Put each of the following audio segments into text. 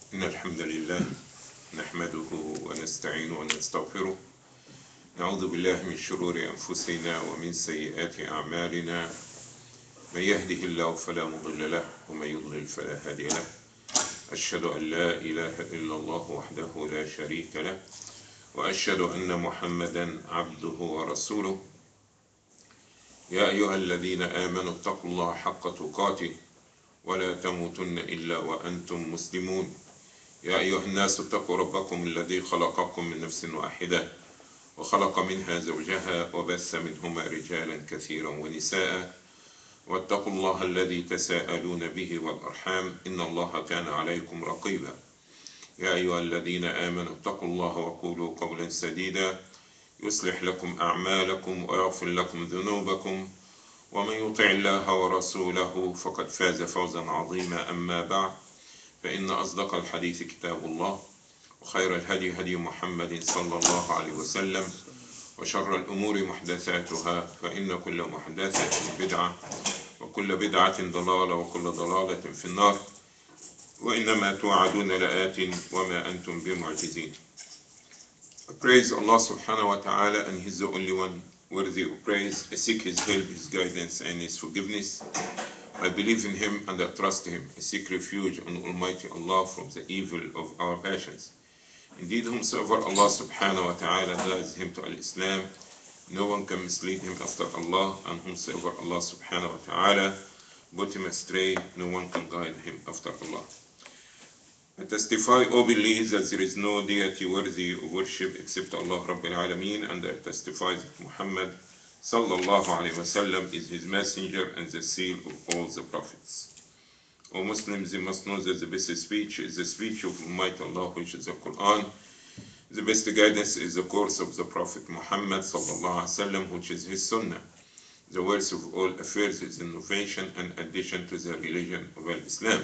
إن الحمد لله نحمده ونستعينه ونستغفره نعوذ بالله من شرور أنفسنا ومن سيئات أعمالنا من يهده الله فلا مضل له ومن يضلل فلا هادي له أشهد أن لا إله إلا الله وحده لا شريك له وأشهد أن محمدا عبده ورسوله يا أيها الذين آمنوا اتقوا الله حق تقاته ولا تموتن إلا وأنتم مسلمون يا أيها الناس اتقوا ربكم الذي خلقكم من نفس واحدة وخلق منها زوجها وبث منهما رجالا كثيرا ونساء واتقوا الله الذي تساءلون به والأرحام إن الله كان عليكم رقيبا يا أيها الذين آمنوا اتقوا الله وقولوا قولا سديدا يصلح لكم أعمالكم ويغفر لكم ذنوبكم ومن يطع الله ورسوله فقد فاز فوزا عظيما أما بعد فإن أصدق الحديث كتاب الله وخير الهدي هدي محمد صلى الله عليه وسلم وشر الأمور محدثاتها فإن كل محدثة بدعة وكل بدعة ضلالة وكل ضلالة في النار وإنما توعدون لآت وما أنتم بمعجزين. Praise Allah subhanahu wa ta'ala, and He's the only one worthy of praise. I seek His help, His guidance and His forgiveness. I believe in Him and I trust Him. I seek refuge on Almighty Allah from the evil of our passions. Indeed, whomsoever Allah subhanahu wa ta'ala guides him to Al-Islam, no one can mislead him after Allah, and whomsoever Allah subhanahu wa ta'ala put him astray, no one can guide him after Allah. I testify or believe that there is no deity worthy of worship except Allah Rabbil Alameen, and I testify that Muhammad sallallahu alayhi wa sallam is his messenger and the seal of all the prophets. O Muslims, you must know that the best speech is the speech of Almighty Allah, which is the Quran. The best guidance is the course of the Prophet Muhammad sallallahu alayhi wa sallam, which is his sunnah. The worst of all affairs is innovation and addition to the religion of Islam.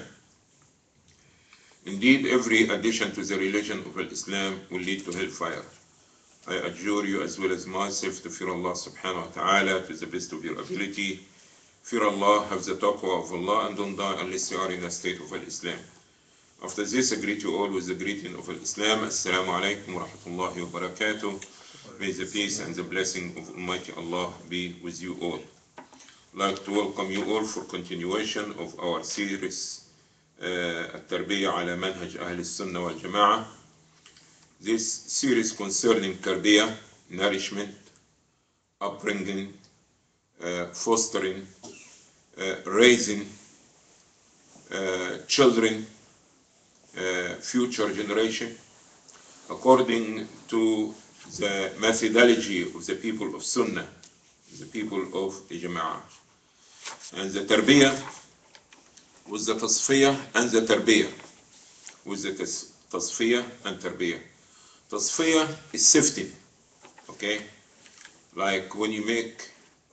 Indeed, every addition to the religion of Islam will lead to hellfire. I adjure you as well as myself to fear Allah subhanahu wa ta'ala to the best of your ability. Fear Allah, have the taqwa of Allah, and don't die unless you are in a state of Islam. After this, I greet you all with the greeting of Islam. Assalamu alaikum wa rahmatullahi wa barakatuh. May the peace and the blessing of Almighty Allah be with you all. I'd like to welcome you all for continuation of our series التربية على منهج أهل السنة والجماعة. This series concerning tarbiyah, nourishment, upbringing, fostering, raising children, future generation, according to the methodology of the people of Sunnah, the people of the Jama'ah. And the tarbiyah with the tasfiyah and the tarbiyah, with the tasfiyah and tarbiyah. Tasfiyah is sifting, okay? Like when you make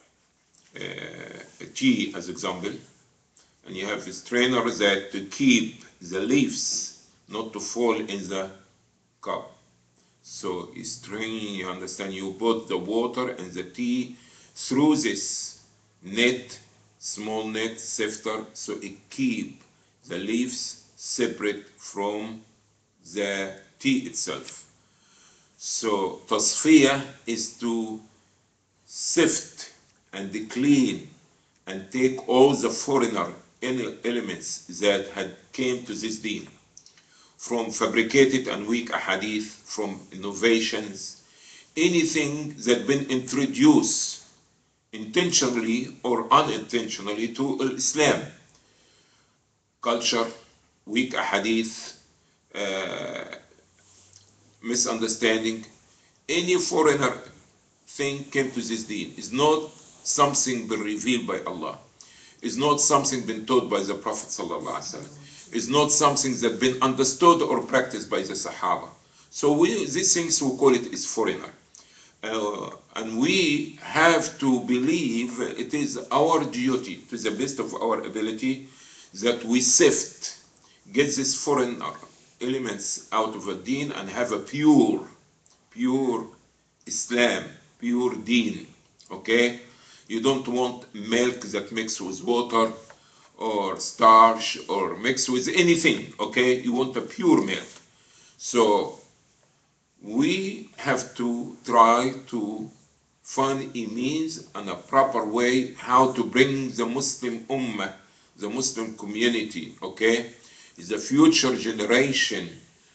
a tea, as example, and you have a strainer that to keep the leaves not to fall in the cup. So you strain, you understand, you put the water and the tea through this net, small net sifter, so it keep the leaves separate from the tea itself. So tasfiyah is to sift and clean and take all the foreigner elements that had came to this deen, from fabricated and weak ahadith, from innovations, anything that been introduced intentionally or unintentionally to Islam, culture, weak ahadith, misunderstanding, any foreigner thing came to this deen. Is not something been revealed by Allah. Is not something been taught by the Prophet sallallahu alaihi wasallam. Is not something that been understood or practiced by the Sahaba. So these things we call it is foreigner. And we have to believe it is our duty to the best of our ability that we sift, get these foreign elements out of a deen and have a pure Islam, pure deen, okay? You don't want milk that mixed with water or starch or mixed with anything, okay? You want a pure milk. So we have to try to find a means and a proper way how to bring the Muslim Ummah, the Muslim community, okay, the future generation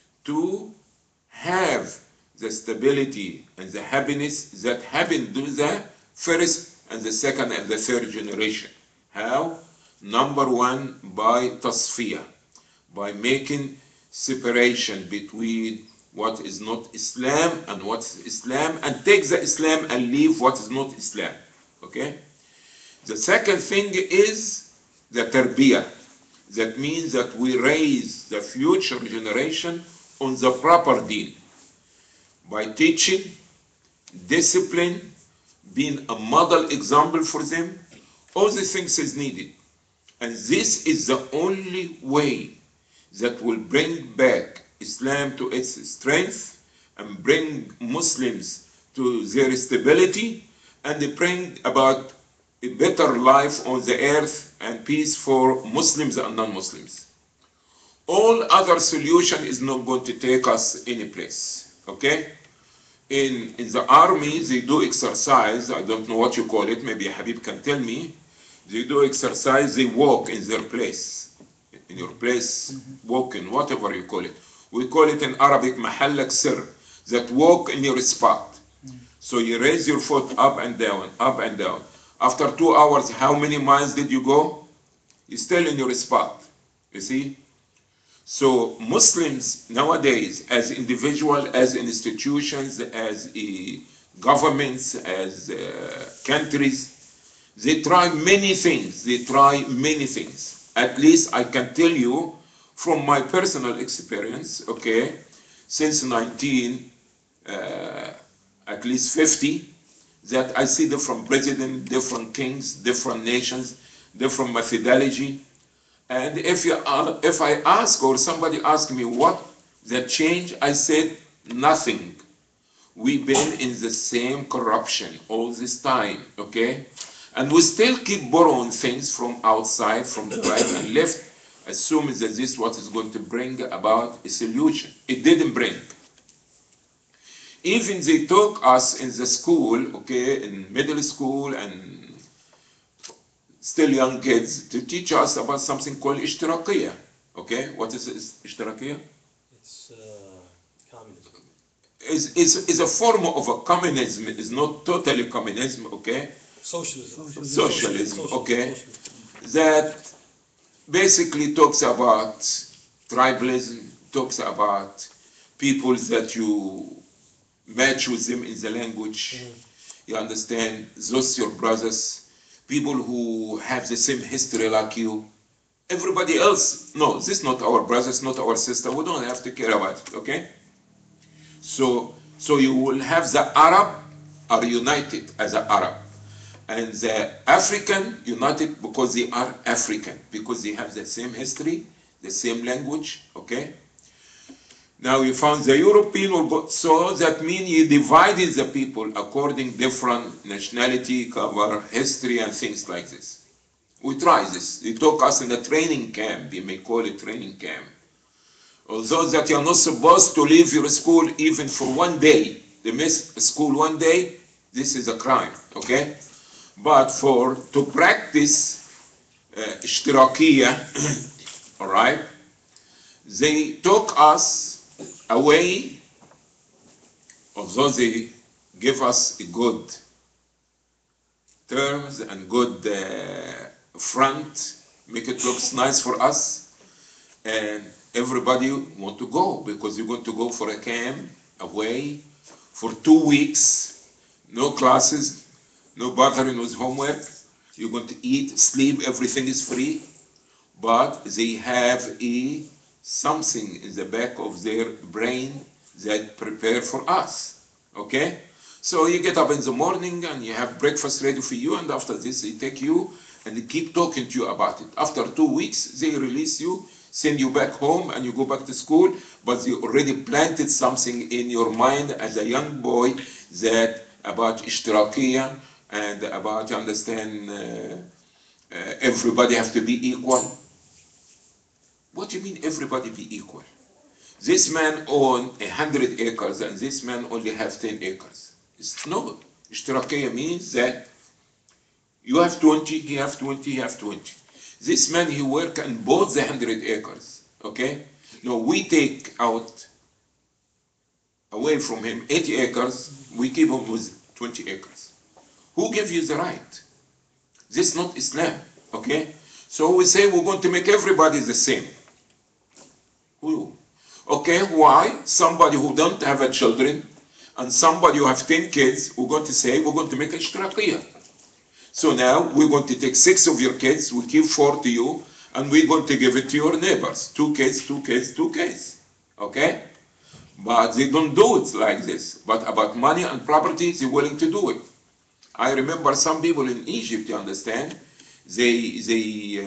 to have the stability and the happiness that happened to the first and the second and the third generation. How? Number one, by tasfiyah, by making separation between what is not Islam and what is Islam, and take the Islam and leave what is not Islam. Okay? The second thing is the tarbiyah. That means that we raise the future generation on the proper deen by teaching, discipline, being a model example for them. All these things is needed. And this is the only way that will bring back Islam to its strength and bring Muslims to their stability and bring about a better life on the earth and peace for Muslims and non-Muslims. All other solution is not going to take us any place. Okay? In the army, they do exercise. I don't know what you call it. Maybe Habib can tell me. They do exercise. They walk in their place. In your place, walking, whatever you call it. We call it in Arabic mahallak sir, that walk in your spot. So you raise your foot up and down, up and down. After 2 hours, how many miles did you go? You're still in your spot. You see? So Muslims nowadays, as individuals, as institutions, as governments, as countries, they try many things. They try many things. At least I can tell you from my personal experience, okay, since 19, at least 50, that I see different presidents, different kings, different nations, different methodology. And if I ask or somebody asks me what the change, I said nothing. We've been in the same corruption all this time, okay? And we still keep borrowing things from outside, from the right and left, assuming that this is what is going to bring about a solution. It didn't bring. Even they took us in the school, okay, in middle school and still young kids, to teach us about something called ishtirakiyya. Okay, what is ishtirakiyya? It's communism. Is a form of a communism. It's not totally communism, okay? Socialism, okay? That basically talks about tribalism, talks about people that you match with them in the language. You understand? Those your brothers, people who have the same history like you. Everybody else, no, this is not our brothers, not our sister. We don't have to care about it, okay? So you will have the Arab are united as an Arab, and the African united because they are African, because they have the same history, the same language, okay? Now you found the European, so that means you divided the people according different nationality, cover, history, and things like this. We try this. They took us in a training camp. You may call it training camp. Although that you're not supposed to leave your school even for 1 day. They miss school 1 day, this is a crime, okay? But to practice ishtirakiyya, all right, they took us away, although they give us a good terms and good front, make it looks nice for us, and everybody want to go because you're going to go for a camp away for 2 weeks, no classes, no bothering with homework. You're going to eat, sleep, everything is free, but they have something in the back of their brain that prepare for us, okay? So you get up in the morning and you have breakfast ready for you, and after this they take you and they keep talking to you about it. After 2 weeks they release you, send you back home, and you go back to school, but you already planted something in your mind as a young boy that about ishtirakiyya and about, you understand, everybody have to be equal. What do you mean everybody be equal? This man own 100 acres and this man only have 10 acres. It's no. اشتراكية means that you have 20, he have 20, he have 20. This man, he work on both the 100 acres, okay? No, we take out away from him 80 acres, we keep him with 20 acres. Who gave you the right? This is not Islam, okay? So we say we're going to make everybody the same. Who? Okay, why? Somebody who don't have a children and somebody who have 10 kids, we're going to say we're going to make a اشتراكية. So now we're going to take 6 of your kids, we keep 4 to you, and we're going to give it to your neighbors. 2 kids, 2 kids, 2 kids. Okay? But they don't do it like this. But about money and property, they're willing to do it. I remember some people in Egypt, you understand, they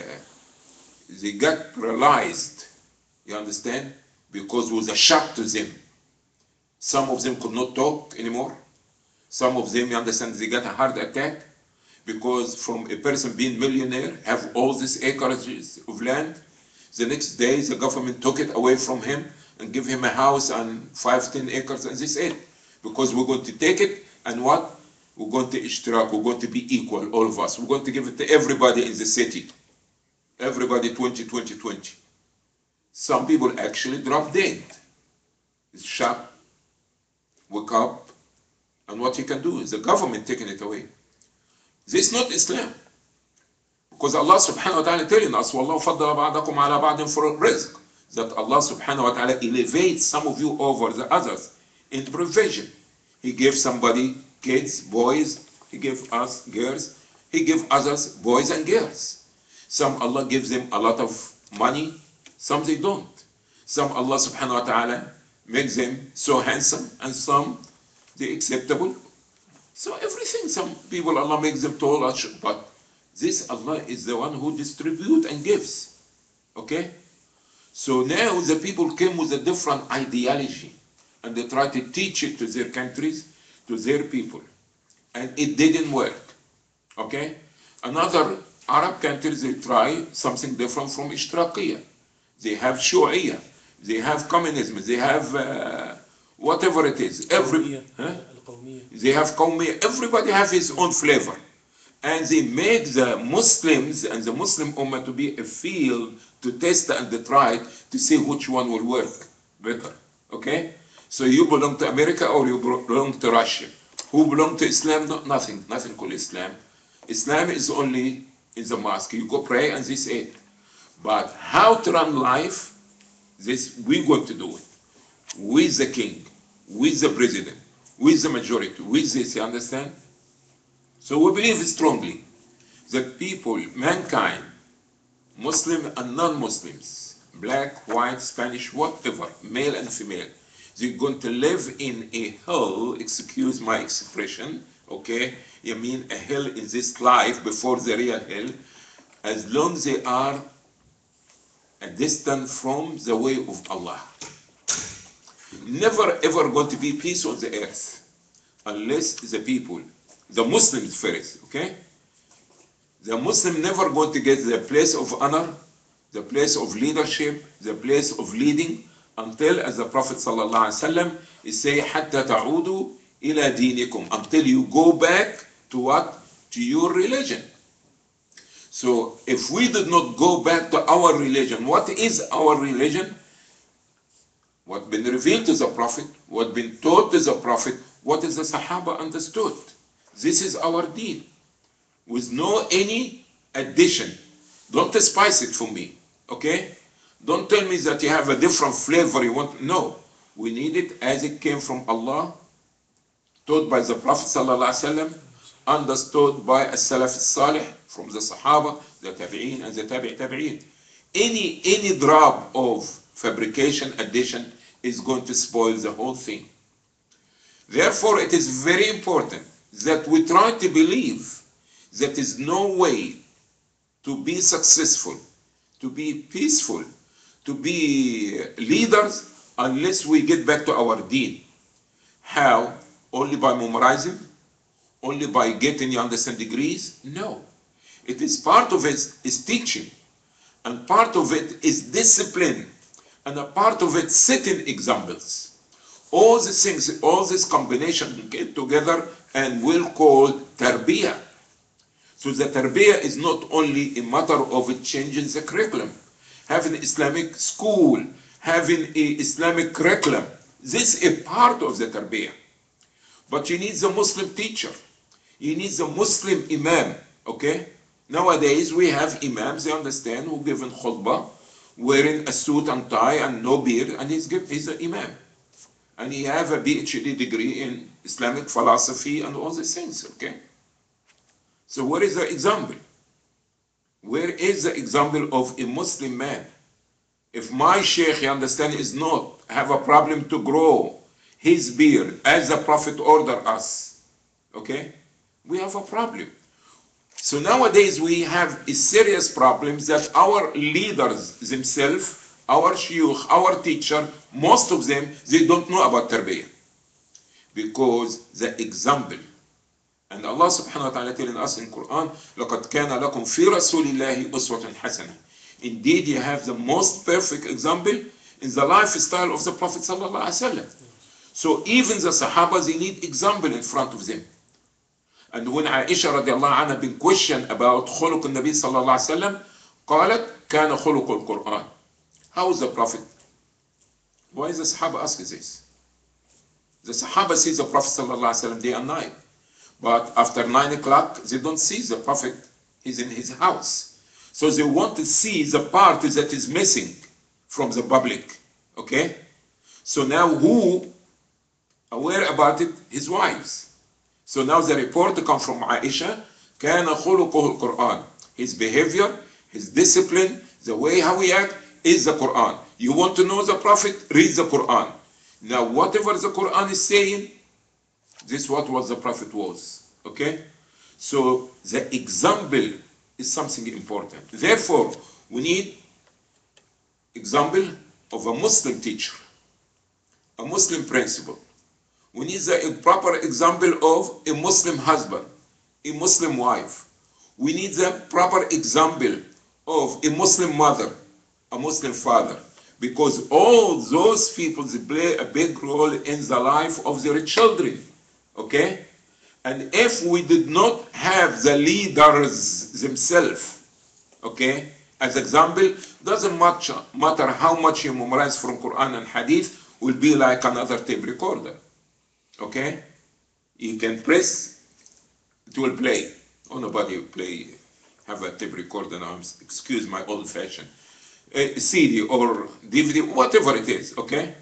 got paralyzed, you understand, because it was a shock to them. Some of them could not talk anymore. Some of them, you understand, they got a heart attack because from a person being millionaire, have all these acreages of land, the next day the government took it away from him and give him a house and 5-10 acres, and they said, because we're going to take it and what? We're going to ishtirak, we're going to be equal, all of us. We're going to give it to everybody in the city. Everybody 20, 20, 20. Some people actually drop dead. It's shock, wake up, and what you can do is the government taking it away. This is not Islam. Because Allah subhanahu wa ta'ala telling us, وَاللَّهُ فَضَّلَ بَعْضَكُمْ عَلَى بَعْضٍ for rizq. That Allah subhanahu wa ta'ala elevates some of you over the others in provision. He gave somebody kids, boys. He gave us girls. He gave others boys and girls. Some Allah gives them a lot of money. Some they don't. Some Allah subhanahu wa ta'ala makes them so handsome and some they acceptable. So everything, some people Allah makes them tall, but this Allah is the one who distributes and gives. Okay? So now the people came with a different ideology and they try to teach it to their countries, to their people. And it didn't work. Okay? Another Arab countries, they try something different from Ishtirakiyya. They have Shu'iyya. They have communism. They have whatever it is. They have Qawmiyya. Everybody have his own flavor. And they make the Muslims and the Muslim Ummah to be a field to test and to try to see which one will work better. Okay? So you belong to America or you belong to Russia. Who belong to Islam? No, nothing. Nothing called Islam. Islam is only in the mosque. You go pray and this it. But how to run life, this we're going to do it. With the king, with the president, with the majority, with this, you understand? So we believe strongly that people, mankind, Muslim and non-Muslims, black, white, Spanish, whatever, male and female, they're going to live in a hell, excuse my expression, okay? You mean a hell in this life before the real hell, as long as they are a distance from the way of Allah. Never ever going to be peace on the earth unless the people, the Muslims first, okay? The Muslim never going to get the place of honor, the place of leadership, the place of leading, until, as the Prophet ﷺ is saying, حَتَّى تَعُودُوا إِلَى دِينِكُمْ, until you go back to what? To your religion. So if we did not go back to our religion, what is our religion? What been revealed to the Prophet, what been taught to the Prophet, what is the Sahaba understood. This is our deen, with no any addition. Don't spice it for me, okay? Don't tell me that you have a different flavor you want. No, we need it as it came from Allah, taught by the Prophet ﷺ, understood by as-Salaf as-Salih, from the Sahaba, the Tabi'een and the Tabi'een. Any drop of fabrication, addition is going to spoil the whole thing. Therefore, it is very important that we try to believe that is no way to be successful, to be peaceful, to be leaders unless we get back to our deen. How? Only by memorizing? Only by getting, you understand, degrees? No. It is part of it is teaching, and part of it is discipline, and a part of it setting examples. All these things, all this combination get together and we'll call tarbiyah. So the tarbiyah is not only a matter of changing the curriculum, having Islamic school, having a Islamic curriculum. This is a part of the tarbiyah. But you need the Muslim teacher. You need the Muslim imam, okay? Nowadays we have imams, they understand, who give khutbah, wearing a suit and tie and no beard, and he's an imam. And he have a PhD degree in Islamic philosophy and all these things, okay? So where is the example? Where is the example of a Muslim man? If my sheikh, you understand, is not have a problem to grow his beard as the Prophet ordered us, okay? We have a problem. So nowadays we have a serious problem that our leaders themselves, our shuyukh, our teacher, most of them, they don't know about tarbiyah. Because the example, and Allah subhanahu wa ta'ala telling us in Quran, لَقَدْ كَانَ لَكُمْ فِي رَسُولِ اللَّهِ أُسْوَةٌ حَسَنَةٌ. Indeed, you have the most perfect example in the lifestyle of the Prophet sallallahu alaihi wasallam. So even the Sahaba, they need example in front of them. And when Aisha radiallahu anha been questioned about خلق النبي صلى الله عليه وسلم, قالت كان خلق القرآن. How is the Prophet? Why is the Sahaba asking this? The Sahaba sees the Prophet sallallahu alaihi wasallam day and night. But after 9 o'clock, they don't see the Prophet. He's in his house. So they want to see the part that is missing from the public. Okay? So now who aware about it? His wives. So now the report comes from Aisha, كَانَ خُلُقُهُ الْقُرْآنِ. His behavior, his discipline, the way how he acts is the Quran. You want to know the Prophet? Read the Quran. Now whatever the Quran is saying, this is what the Prophet was. Okay? So the example is something important. Therefore, we need example of a Muslim teacher, a Muslim principal. We need the proper example of a Muslim husband, a Muslim wife. We need the proper example of a Muslim mother, a Muslim father. Because all those people, they play a big role in the life of their children. Okay? And if we did not have the leaders themselves, okay, as example, doesn't matter how much you memorize from Quran and Hadith, will be like another tape recorder. Okay? You can press, it will play. Oh, nobody will play, have a tape recorder now, excuse my old fashioned. CD or DVD, whatever it is, okay?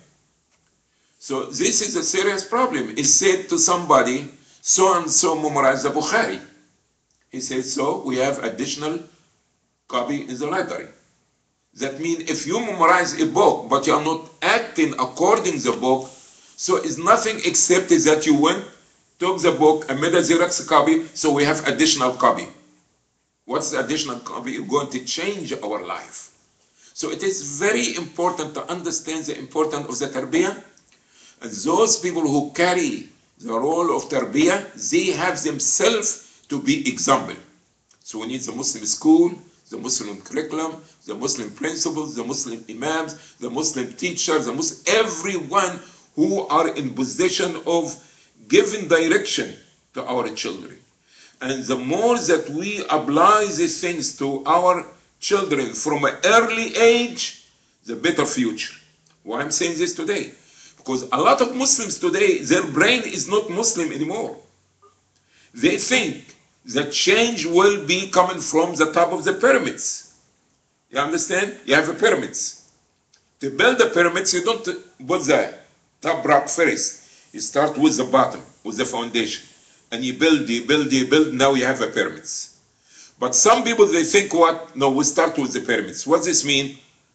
So this is a serious problem. It's said to somebody, so and so memorize the Bukhari. He says, so we have additional copy in the library. That means if you memorize a book, but you are not acting according to the book, so it's nothing except that you went, took the book and made a Xerox copy, so we have additional copy. What's the additional copy? You're going to change our life. So it is very important to understand the importance of the tarbiyah. And those people who carry the role of tarbiyah, they have themselves to be example. So we need the Muslim school, the Muslim curriculum, the Muslim principles, the Muslim imams, the Muslim teachers, everyone who are in position of giving direction to our children. And the more that we apply these things to our children from an early age, the better future. Why I'm saying this today? Because a lot of Muslims today, their brain is not Muslim anymore. They think that change will be coming from the top of the pyramids. You understand? You have a pyramids. To build the pyramids, you don't put the top rock first. You start with the bottom, with the foundation. And you build, now you have a pyramids. But some people, they think what? No, we start with the pyramids. What does this mean?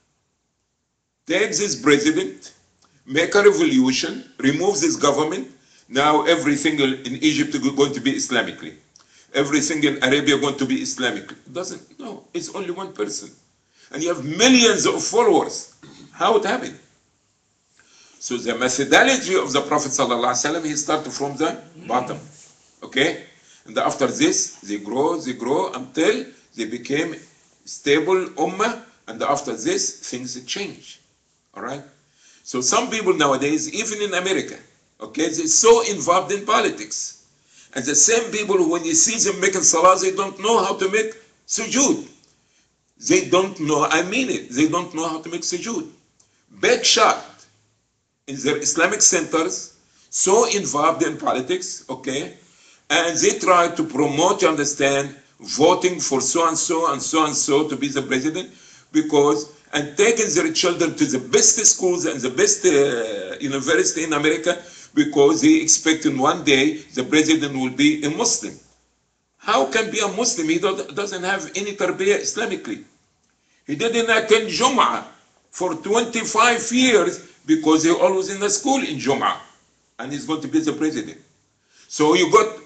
Take this president, make a revolution, remove this government. Now everything in Egypt is going to be Islamically. Everything in Arabia is going to be Islamic. It doesn't, no, it's only one person. And you have millions of followers. How it happened? So the methodology of the Prophet ﷺ, he started from the bottom. Okay? And after this, they grow until They became stable ummah, and after this, things change. All right? So some people nowadays, even in America, okay, they're so involved in politics. And the same people, when you see them making salah, they don't know how to make sujood. They don't know, I mean it, they don't know how to make sujood. Big shot in their Islamic centers, so involved in politics, okay, and they try to promote, you understand, voting for so and so and so and so to be the president, because, and taking their children to the best schools and the best university in America, because they expect in one day the president will be a Muslim. How can be a Muslim? He doesn't have any tarbiyah Islamically. He didn't attend Jum'ah for 25 years because he always in the school in Jum'ah, and he's going to be the president. So you got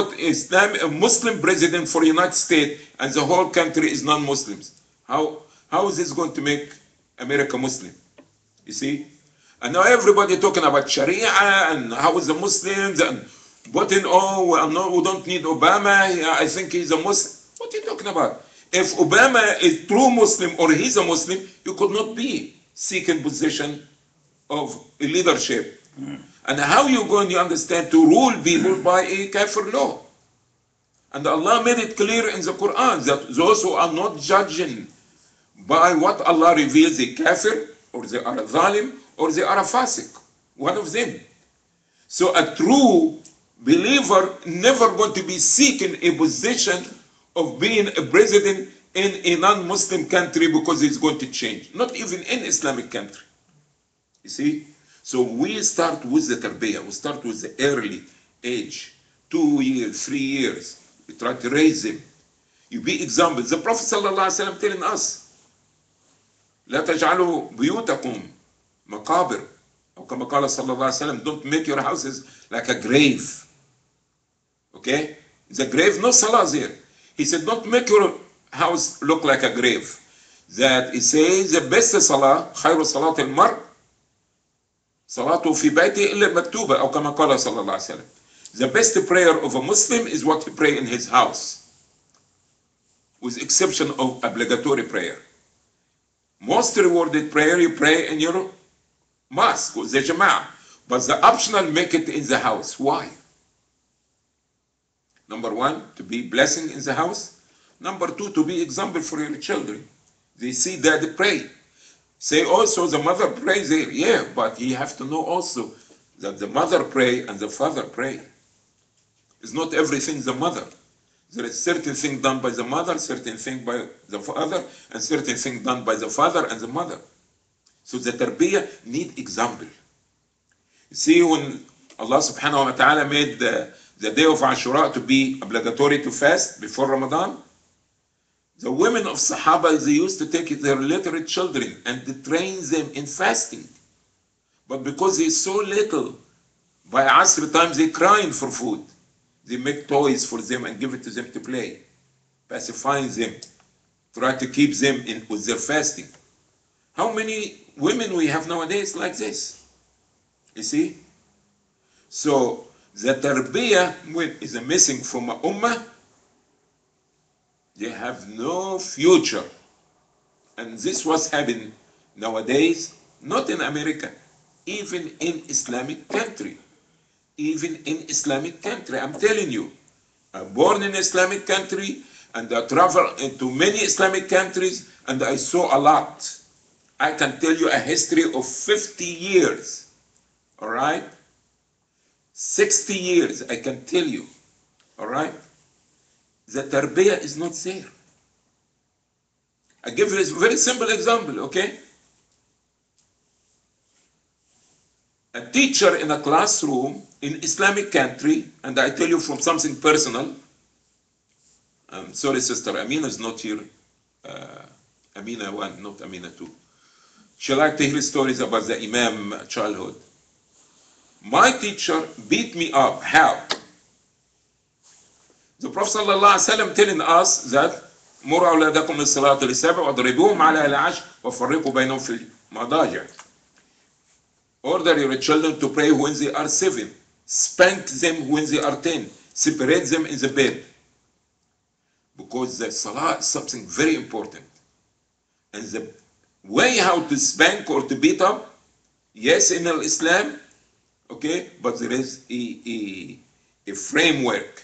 a Muslim president for United States, and the whole country is non-Muslims. How is this going to make America Muslim? You see? And now everybody talking about Sharia and how is the Muslims and what in we don't need Obama. I think he's a Muslim. What are you talking about? If Obama is true Muslim or he's a Muslim, you could not be seeking position of leadership. And how you going to understand to rule people by a kafir law? And Allah made it clear in the Quran that those who are not judging by what Allah reveals, they kafir, or they are a zalim, or they are a fasik. One of them. So a true believer never going to be seeking a position of being a president in a non-Muslim country because it's going to change. Not even in Islamic country. You see? So we start with the tarbiyah. We start with the early age. 2 years, 3 years. We try to raise them. You be example. The Prophet ﷺ telling us, لا تجعلوا بيوتكم مقابر. أو كما قال صلى الله عليه وسلم, don't make your houses like a grave. Okay? The grave, no salah there. He said, don't make your house look like a grave. That he says the best salah, خير صلاة المرء صلاته في بيته إلا المكتوبة أو كما قال صلى الله عليه وسلم. The best prayer of a Muslim is what he pray in his house, with exception of obligatory prayer. Most rewarded prayer you pray in your mosque, the Jama'ah. But the optional, make it in the house. Why? Number one, to be blessing in the house. Number two, to be example for your children. They see that pray. Say also the mother prays there. Yeah, but you have to know also that the mother pray and the father pray. It's not everything the mother. There is certain thing done by the mother, certain thing by the father, and certain thing done by the father and the mother. So the tarbiyah need example. You see, when Allah subhanahu wa ta'ala made the day of Ashura to be obligatory to fast before Ramadan, the women of Sahaba, they used to take their literate children and they train them in fasting. But because they're so little, by Asr time they're crying for food. They make toys for them and give it to them to play, pacifying them, try to keep them in with their fasting. How many women we have nowadays like this? You see? So the tarbiyah is missing from a ummah. They have no future. And this was happening nowadays, not in America, even in Islamic country. Even in Islamic country, I'm telling you, I'm born in Islamic country and I travel into many Islamic countries and I saw a lot. I can tell you a history of 50 years, all right? 60 years, I can tell you, all right? The tarbiyah is not there. I give you a very simple example, okay? A teacher in a classroom in Islamic country, and I tell you from something personal. I'm sorry, Sister Amina is not here. Amina 1, not Amina 2. She liked to hear stories about the Imam childhood. My teacher beat me up. How? The Prophet ﷺ telling us that مروا أولادكم للصلاة للسبع واضربوهم على العشر وفرقوا بينهم في المضاجع. Order your children to pray when they are 7. Spank them when they are 10. Separate them in the bed. because the salah is something very important. And the way how to spank or to beat up, yes, in Islam, okay, but there is a framework.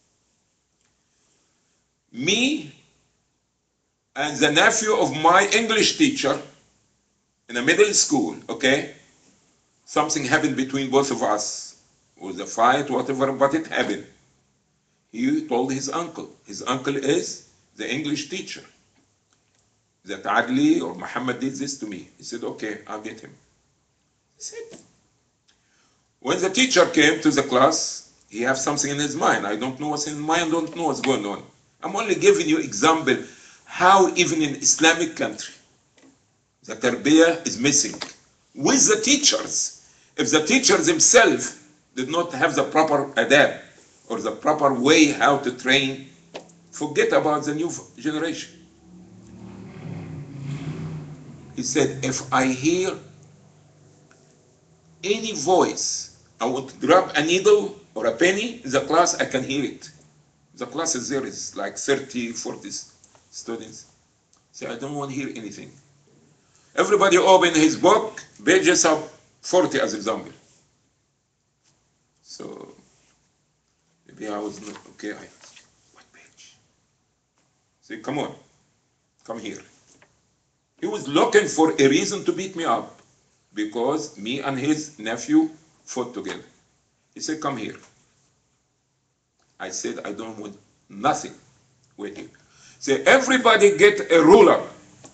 Me and the nephew of my English teacher in a middle school, okay, something happened between both of us. It was a fight, whatever, but it happened. He told his uncle. His uncle is the English teacher. That Adli or Muhammad did this to me. He said, okay, I'll get him. That's it. When the teacher came to the class, he has something in his mind. I don't know what's in his mind, I don't know what's going on. I'm only giving you example how even in Islamic country, the tarbiyah is missing. With the teachers, if the teachers themselves did not have the proper adab or the proper way how to train, forget about the new generation. He said, if I hear any voice, I want to drop a needle or a penny in the class, I can hear it. The class is there, it's like 30, 40 students. Say, I don't want to hear anything. Everybody open his book, pages of 40 as example. So, maybe I was not, okay, what page? Say, come on, come here. He was looking for a reason to beat me up because me and his nephew fought together. He said, come here. I said, I don't want nothing with you. Say, everybody get a ruler.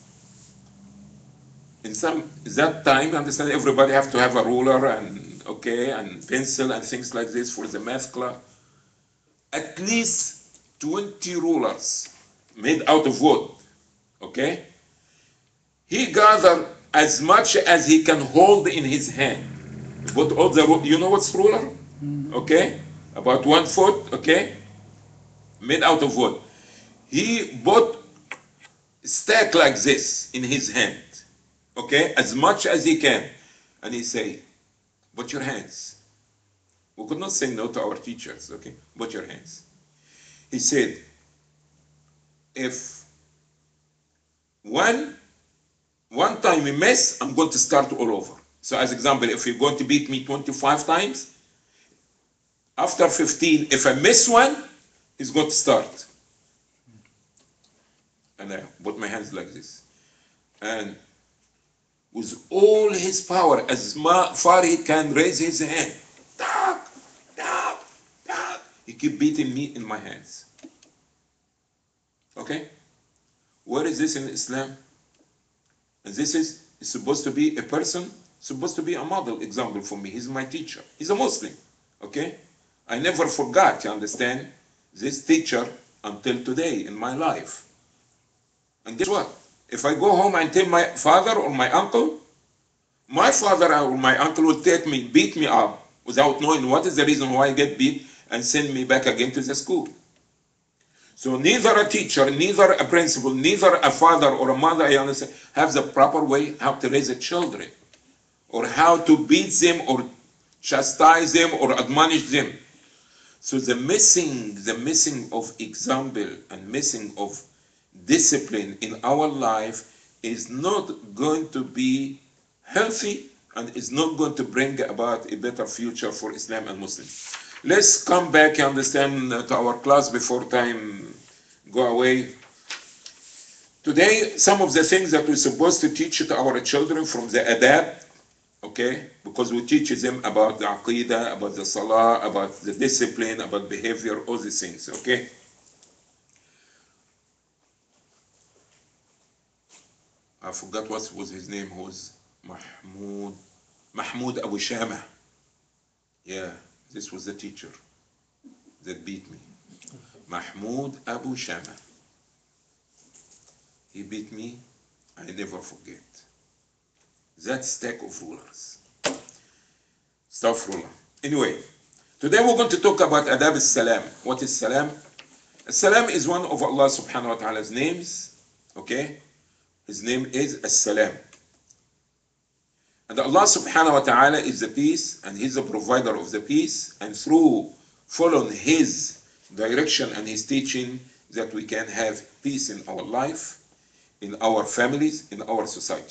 In that time, understand, everybody have to have a ruler and, okay, and pencil and things like this for the math class. At least 20 rulers made out of wood, okay? He gathered as much as he can hold in his hand. But all the, you know what's ruler? Okay? About 1 foot, okay? Made out of wood. He bought stack like this in his hand, okay? As much as he can. And he say, put your hands. We could not say no to our teachers, okay? Put your hands. He said, if one time we miss, I'm going to start all over. So as example, if you're going to beat me 25 times, after 15, if I miss one, he's going to start. And I put my hands like this. And with all his power, as far he can raise his hand, tak, tak, tak, he keep beating me in my hands. Okay? Where is this in Islam? And this is supposed to be a person, supposed to be a model example for me. He's my teacher. He's a Muslim. Okay? I never forgot, you understand, this teacher until today in my life. And guess what? If I go home and tell my father or my uncle, my father or my uncle will take me, beat me up without knowing what is the reason why I get beat and send me back again to the school. So neither a teacher, neither a principal, neither a father or a mother, I understand, have the proper way how to raise the children or how to beat them or chastise them or admonish them. So the missing of example and missing of discipline in our life is not going to be healthy and is not going to bring about a better future for Islam and Muslims. Let's come back, you understand, to our class before time go away. Today, some of the things that we're supposed to teach to our children from the adab, okay, because we teach them about the aqidah, about the salah, about the discipline, about behavior, all these things, okay? I forgot what was his name, who was Mahmoud Abu Shama. Yeah, this was the teacher that beat me. Mahmoud Abu Shama. He beat me, I never forget. That stack of rulers. Stuff ruler. Anyway, today we're going to talk about Adab al-Salam. What is Salam? Salam is one of Allah subhanahu wa ta'ala's names. Okay? His name is As-Salam. And Allah subhanahu wa ta'ala is the peace, and He's the provider of the peace, and through following His direction and His teaching, that we can have peace in our life, in our families, in our society.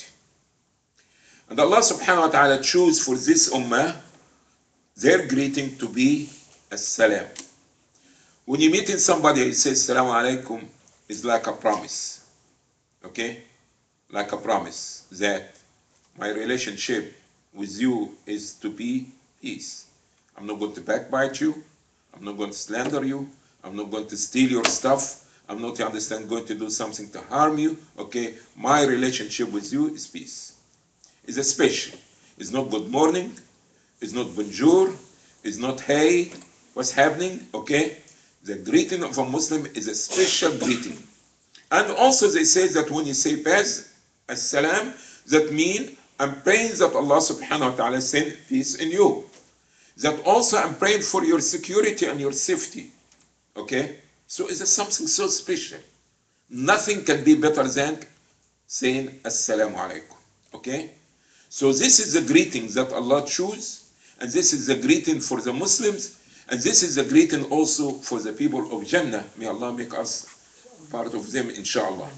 And Allah subhanahu wa ta'ala chose for this ummah their greeting to be as-salam. When you meet somebody, you say assalamu alaikum, it's like a promise. Okay? Like a promise that my relationship with you is to be peace. I'm not going to backbite you. I'm not going to slander you. I'm not going to steal your stuff. I'm not, going to do something to harm you. Okay? My relationship with you is peace. It's a special. It's not good morning. It's not bonjour. It's not hey, what's happening? Okay? The greeting of a Muslim is a special greeting. And also they say that when you say peace, as-salam, that means I'm praying that Allah subhanahu wa ta'ala send peace in you. That also I'm praying for your security and your safety. Okay? So it's something so special. Nothing can be better than saying assalamu alaikum. Okay? So this is the greeting that Allah chose, and this is the greeting for the Muslims, and this is the greeting also for the people of Jannah. May Allah make us part of them, inshallah.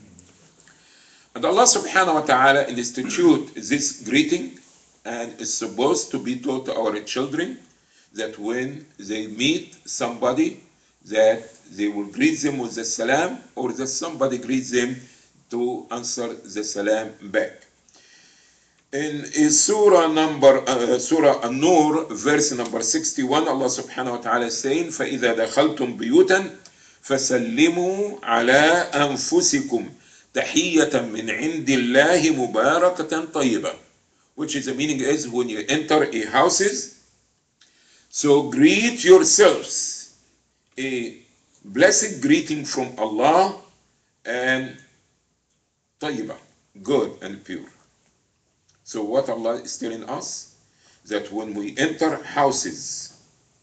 And Allah subhanahu wa ta'ala instituted this greeting, and is supposed to be taught to our children that when they meet somebody, that they will greet them with the salam, or that somebody greets them to answer the salam back. In Surah An-Nur, verse number 61, Allah subhanahu wa ta'ala is saying, فَإِذَا دَخَلْتُمْ بِيُوتًا فَسَلِّمُوا عَلَىٰ أَنفُسِكُمْ تَحِيَّةً مِّنْ عِنْدِ اللَّهِ مُبَارَكَةً طَيِّبًا. Which is the meaning is when you enter a houses, so greet yourselves a blessed greeting from Allah and طيبة, good and pure. So what Allah is telling us, that when we enter houses,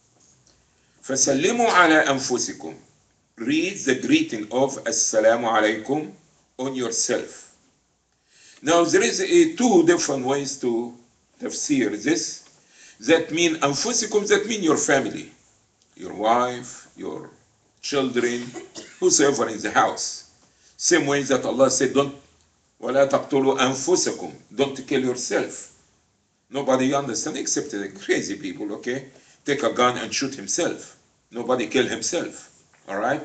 فَسَلِّمُوا عَلَىٰ أَنفُسِكُمْ, read the greeting of Assalamu alaikum on yourself. Now there is two different ways to tafsir this. That mean أنفسكم, that mean your family, your wife, your children, whosoever in the house. Same way that Allah said, don't وَلَا تَقْتُلُوا أَنفُسَكُمْ, don't kill yourself. Nobody understand except the crazy people, okay? Take a gun and shoot himself. Nobody kill himself, all right?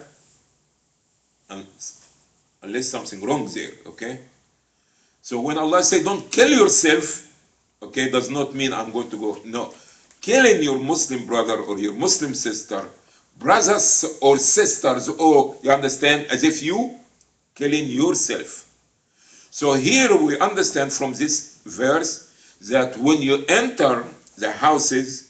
Unless something wrong there, okay? So when Allah say don't kill yourself, okay, does not mean I'm going to go, no. Killing your Muslim brother or your Muslim sister, brothers or sisters, or you understand, as if you killing yourself. So here we understand from this verse that when you enter the houses,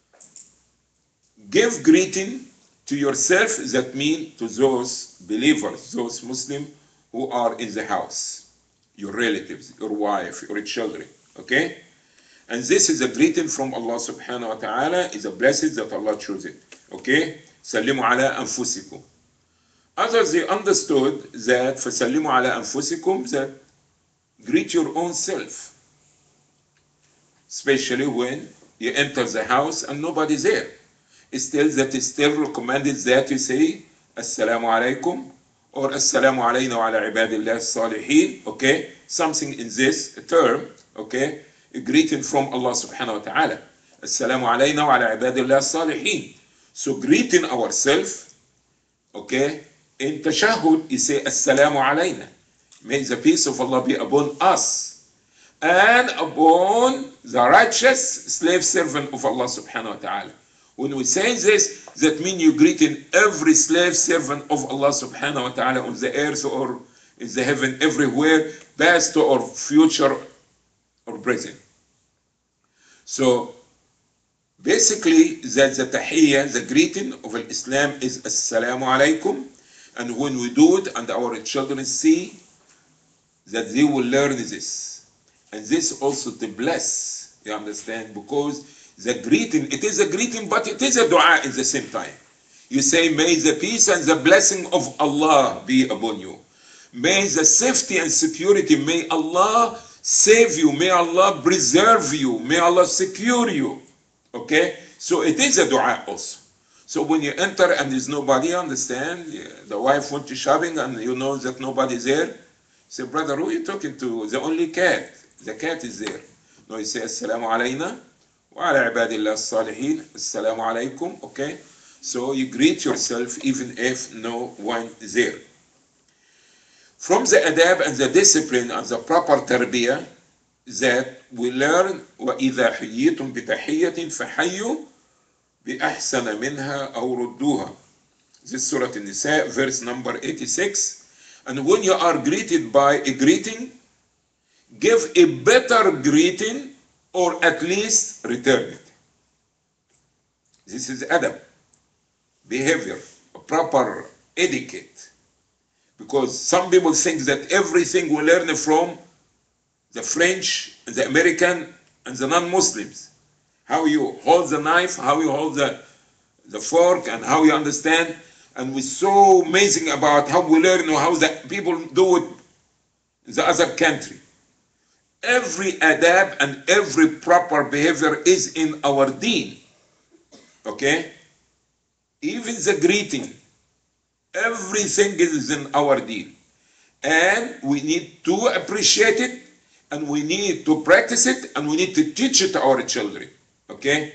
give greeting to yourself, that means to those believers, those Muslims who are in the house, your relatives, your wife, your children, okay? And this is a greeting from Allah subhanahu wa ta'ala, is a blessing that Allah chose it, okay? Sallimu ala anfusikum. Others, they understood that فَسَلِّمُوا عَلَىٰ أَنفُسِكُمْ, that greet your own self, especially when you enter the house and nobody's there. That is still recommended that you say Assalamu alaikum or Assalamu alayna wa ala ibadillah salihin, okay? Something in this term, okay? A greeting from Allah subhanahu wa ta'ala. Assalamu alayna wa ala ibadillah salihin. So greeting ourselves, okay? In tashahhud, you say Assalamu alayna. May the peace of Allah be upon us and upon the righteous slave servant of Allah subhanahu wa ta'ala. When we say this, that means you greeting every slave servant of Allah subhanahu wa ta'ala on the earth or in the heaven, everywhere, past or future or present. So basically, that the tahiyyah, the greeting of Islam is Assalamu alaikum. And when we do it and our children see, that they will learn this. And this also to bless, you understand? Because the greeting, it is a greeting, but it is a dua at the same time. You say, may the peace and the blessing of Allah be upon you. May the safety and security, may Allah save you, may Allah preserve you, may Allah secure you. Okay? So it is a dua also. So when you enter and there's nobody, understand, the wife went to shopping and you know that nobody's there, say, brother, who are you talking to? The only cat. The cat is there. No, you say, Assalamu alayna wa ala ibadillah as-salihin. Assalamu alaykum. Okay? So you greet yourself even if no one is there. From the adab and the discipline and the proper tarbiyah that we learn, وَإِذَا حُيِّيتُمْ بِتَحِيَّةٍ فَحَيُّوا بِأَحْسَنَ مِنْهَا أَوْ رُدُّوهَا. This is Surah An-Nisa, verse number 86. And when you are greeted by a greeting, give a better greeting or at least return it. This is adab, behavior, a proper etiquette. Because some people think that everything we learn from the French, the American, and the non-Muslims. How you hold the knife, how you hold the fork, and how you understand. And we're so amazing about how we learn or how the people do it in the other country. Every adab and every proper behavior is in our deen. Okay? Even the greeting. Everything is in our deen. And we need to appreciate it, and we need to practice it, and we need to teach it to our children. Okay?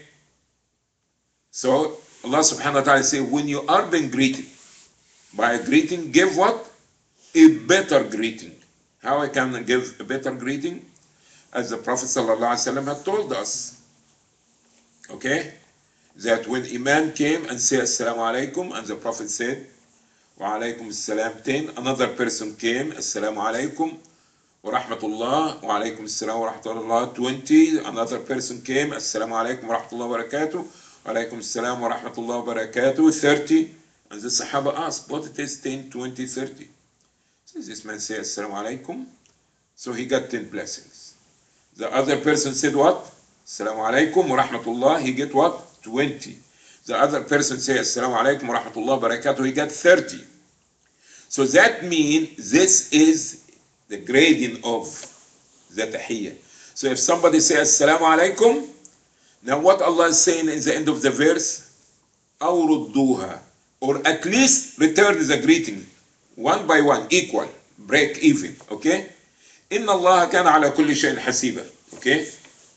So Allah subhanahu wa ta'ala says, when you are being greeted by a greeting, give what? A better greeting. How I can give a better greeting? As the Prophet sallallahu alaihi wasallam had told us. Okay? That when Imam came and said Assalamu alaikum, and the Prophet said, Wa alaikum assalam 10, another person came, Assalamu alaikum wa rahmatullah, wa alaikum assalam wa rahmatullah 20, another person came, Assalamu alaikum wa rahmatullah wa barakatuh, wa alaikum assalam wa rahmatullah wa barakatuh 30, and the Sahaba asked, what it is 10, 20, 30? So this man said Assalamu alaikum, so he got 10 blessings. The other person said what? Assalamu alaikum wa rahmatullah, he get what? 20. The other person said Assalamu alaikum wa rahmatullah wa barakatuh, he got 30. So that means this is the grading of the tahiyyah. So if somebody says Assalamu alaikum, now what Allah is saying in the end of the verse? أَوْ رُدُّوهَا, or at least return the greeting, one by one, equal, break even, okay? إِنَّ اللَّهَ كَانَ عَلَى كُلِّ شَيْءٍ حَسِيبًا, okay?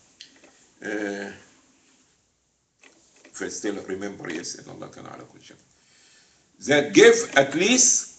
If I still remember, yes, إِنَّ اللَّهَ كَانَ عَلَى كُلِّ شَيْءٍ. That give at least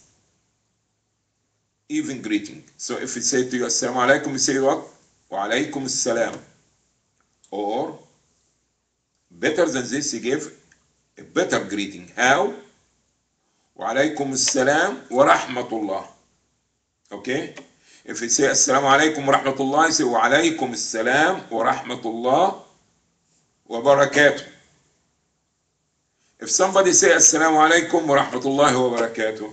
even greeting. So if we say to you, Assalamu alaikum, you say what? Wa alaikum assalam. Or, better than this, you give a better greeting. How? Wa alaikum assalam wa rahmatullah. Okay? If you say Assalamu alaikum wa rahmatullah, you say Wa alaikum assalam wa rahmatullah wa barakatuh. If somebody say Assalamu alaikum wa rahmatullahi wa barakatuh,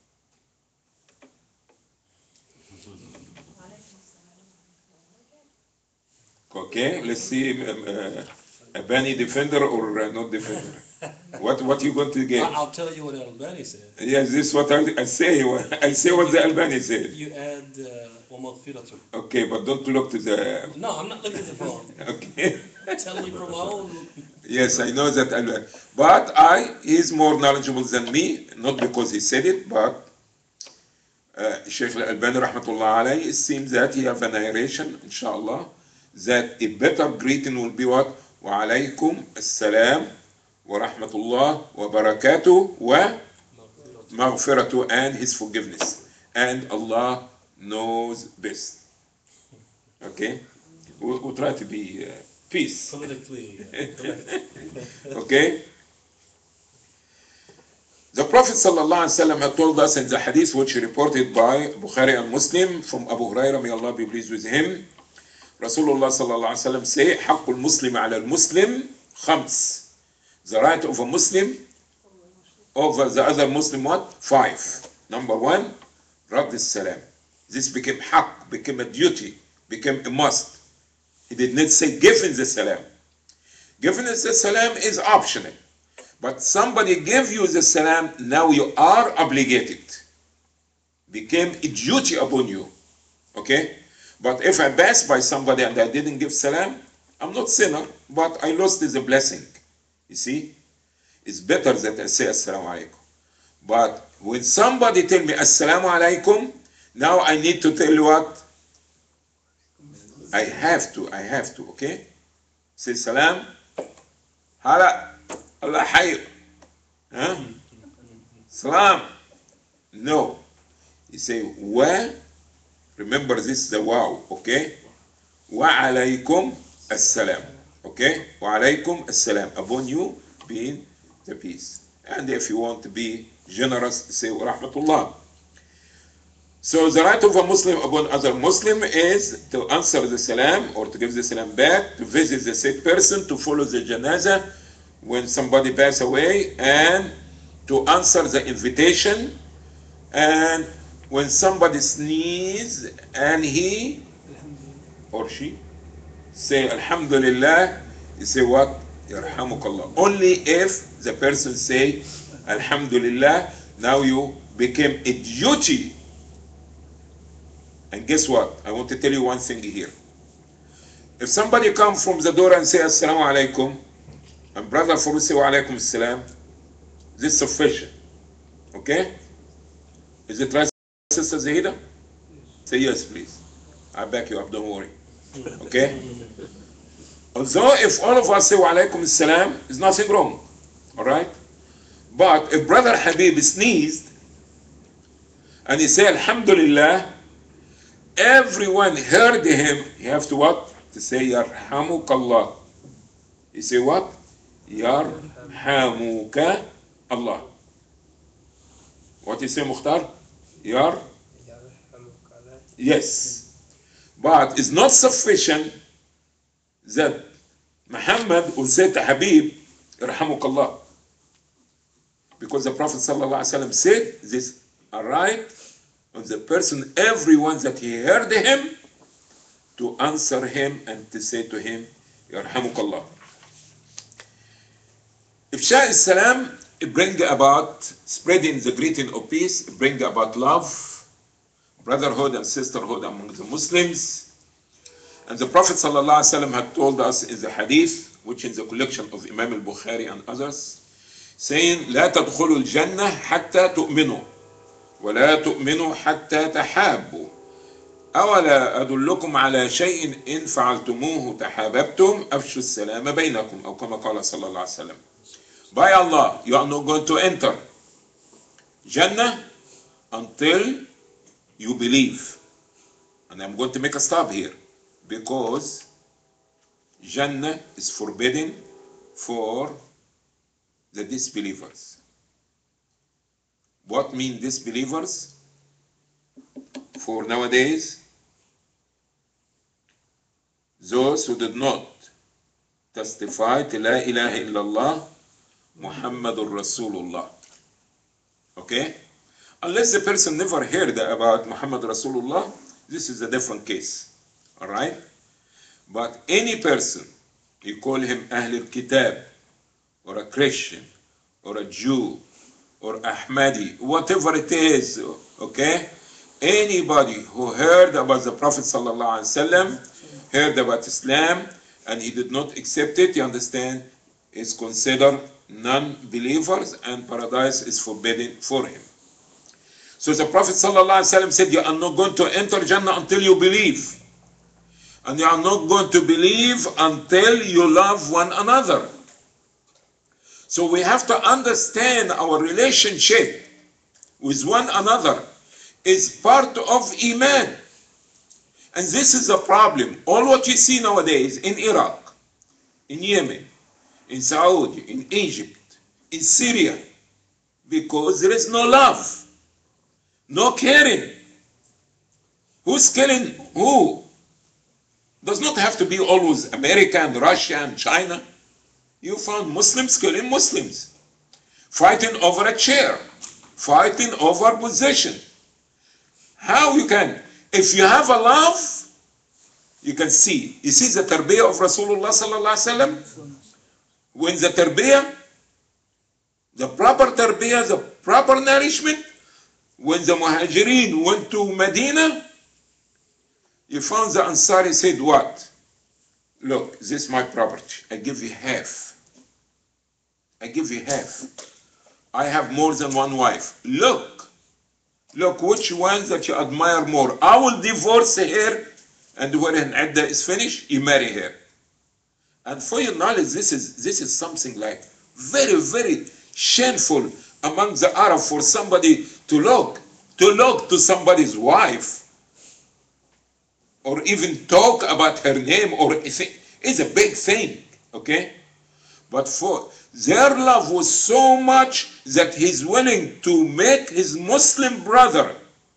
okay, let's see, a Bani defender or not defender. What you going to get? I'll tell you what Albani said. Yes, this is what I say. I say what the Albani said. You add وَمَغْفِرَةٌ. Okay, but don't look to the... No, I'm not looking at the phone. Okay. Tell me from my own. Yes, I know that Albani. But he's more knowledgeable than me, not because he said it, but Sheikh Al-Albani rahmatullah alayhi, it seems that he have a narration, inshallah, that a better greeting will be what? Wa alaykum assalam wa rahmatullah wa barakatuh wa maghfiratuh, and his forgiveness. And Allah knows best. Okay? We'll try to be peace. Politically. Okay? The Prophet ﷺ had told us in the hadith which reported by Bukhari and Muslim from Abu Hurairah, may Allah be pleased with him. Rasulullah ﷺ say, حق المسلم على المسلم خمس. The right of a Muslim over the other Muslim what? 5. Number 1, رد السلام. This became haq, became a duty, became a must. He did not say giving the salam. Giving the salam is optional. But somebody gave you the salam, now you are obligated. Became a duty upon you. Okay? But if I pass by somebody and I didn't give salam, I'm not sinner, but I lost the blessing. You see? It's better that I say assalamu alaikum. But when somebody tell me assalamu alaikum, now I need to tell you what? I have to, okay? Say salam, hala, Allah hayy. Huh? Salam. No. You say wa, remember this is the wow, okay? Wa alaykum assalam. Okay? Wa alaykum assalam. Upon you being the peace. And if you want to be generous, say wa rahmatullah. So the right of a Muslim upon other Muslim is to answer the salam or to give the salam back, to visit the sick person, to follow the janazah when somebody passes away, and to answer the invitation. And when somebody sneezes and he or she say Alhamdulillah, you say what? Yarhamukallah. Only if the person say Alhamdulillah, now you became a duty. And guess what? I want to tell you one thing here. If somebody come from the door and say Assalamu alaikum, and brother Farouk say Wa alaikum assalam, this is sufficient. Okay? Is it right, Sister Zahida? Yes. Say yes, please. I back you up, don't worry. Okay? Although if all of us say Wa alaikum assalam, there's nothing wrong. Alright? But if brother Habib sneezed, and he say Alhamdulillah, everyone heard him, you have to what? To say Yarhamukallah. You say what? Yarhamuka Allah. What you say, Mukhtar? Yes. But it's not sufficient that Muhammad will say to Habib, Yarhamukallah. Because the Prophet ﷺ said this, alright, on the person, everyone that he heard him, to answer him and to say to him, Yarhamukallah. Ifsha al-Salam, it brings about spreading the greeting of peace, it brings about love, brotherhood and sisterhood among the Muslims. And the Prophet ﷺ had told us in the hadith, which is the collection of Imam al-Bukhari and others, saying, لا تدخلوا الجنة حتى تؤمنوا ولا تؤمنوا حتى تحابوا أولا أدلكم على شيء إن فعلتموه تحاببتم أفشوا السلام بينكم أو كما قال صلى الله عليه وسلم. By Allah, you are not going to enter Jannah until you believe. And I'm going to make a stop here because Jannah is forbidden for the disbelievers. What mean disbelievers? For nowadays, those who did not testify to La ilaha illallah Muhammadur Rasulullah. Okay? Unless the person never heard about Muhammad Rasulullah, this is a different case. Alright? But any person, you call him Ahlul Kitab, or a Christian, or a Jew, or Ahmadi, whatever it is, okay? Anybody who heard about the Prophet ﷺ, heard about Islam, and he did not accept it, you understand, is considered non-believers, and paradise is forbidden for him. So the Prophet ﷺ said, you are not going to enter Jannah until you believe. And you are not going to believe until you love one another. So we have to understand our relationship with one another is part of Iman. And this is the problem. All what you see nowadays in Iraq, in Yemen, in Saudi, in Egypt, in Syria, because there is no love, no caring. Who's killing who? Does not have to be always America and Russia and China. You found Muslims killing Muslims, fighting over a chair, fighting over position. How you can? If you have a love, you can see. You see the tarbiyah of Rasulullah sallallahu alaihi wasallam. When the tarbiyah, the proper tarbiyah, the proper nourishment, when the Muhajirin went to Medina, you found the Ansari said what? Look, this is my property. I give you half. I give you half. I have more than one wife. Look which one that you admire more. I will divorce her, and when an iddah is finished, you marry her. And for your knowledge, this is something like very, very shameful among the Arab for somebody to look to somebody's wife, or even talk about her name, or it's a big thing, okay? But for their love was so much that he's willing to make his Muslim brother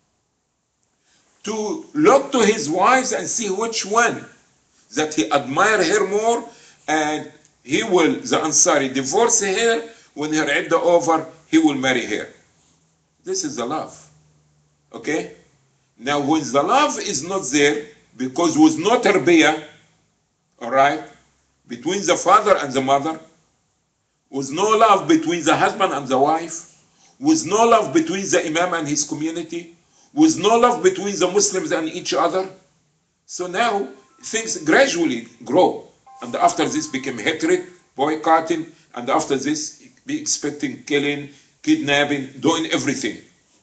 to look to his wives and see which one that he admire her more, and he will, the Ansari, divorce her. When her iddah over, he will marry her. This is the love, okay? Now when the love is not there, because was no tarbiyah, all right, between the father and the mother, was no love between the husband and the wife, was no love between the imam and his community, was no love between the Muslims and each other. So now things gradually grow, and after this became hatred, boycotting, and after this be expecting killing, kidnapping, doing everything.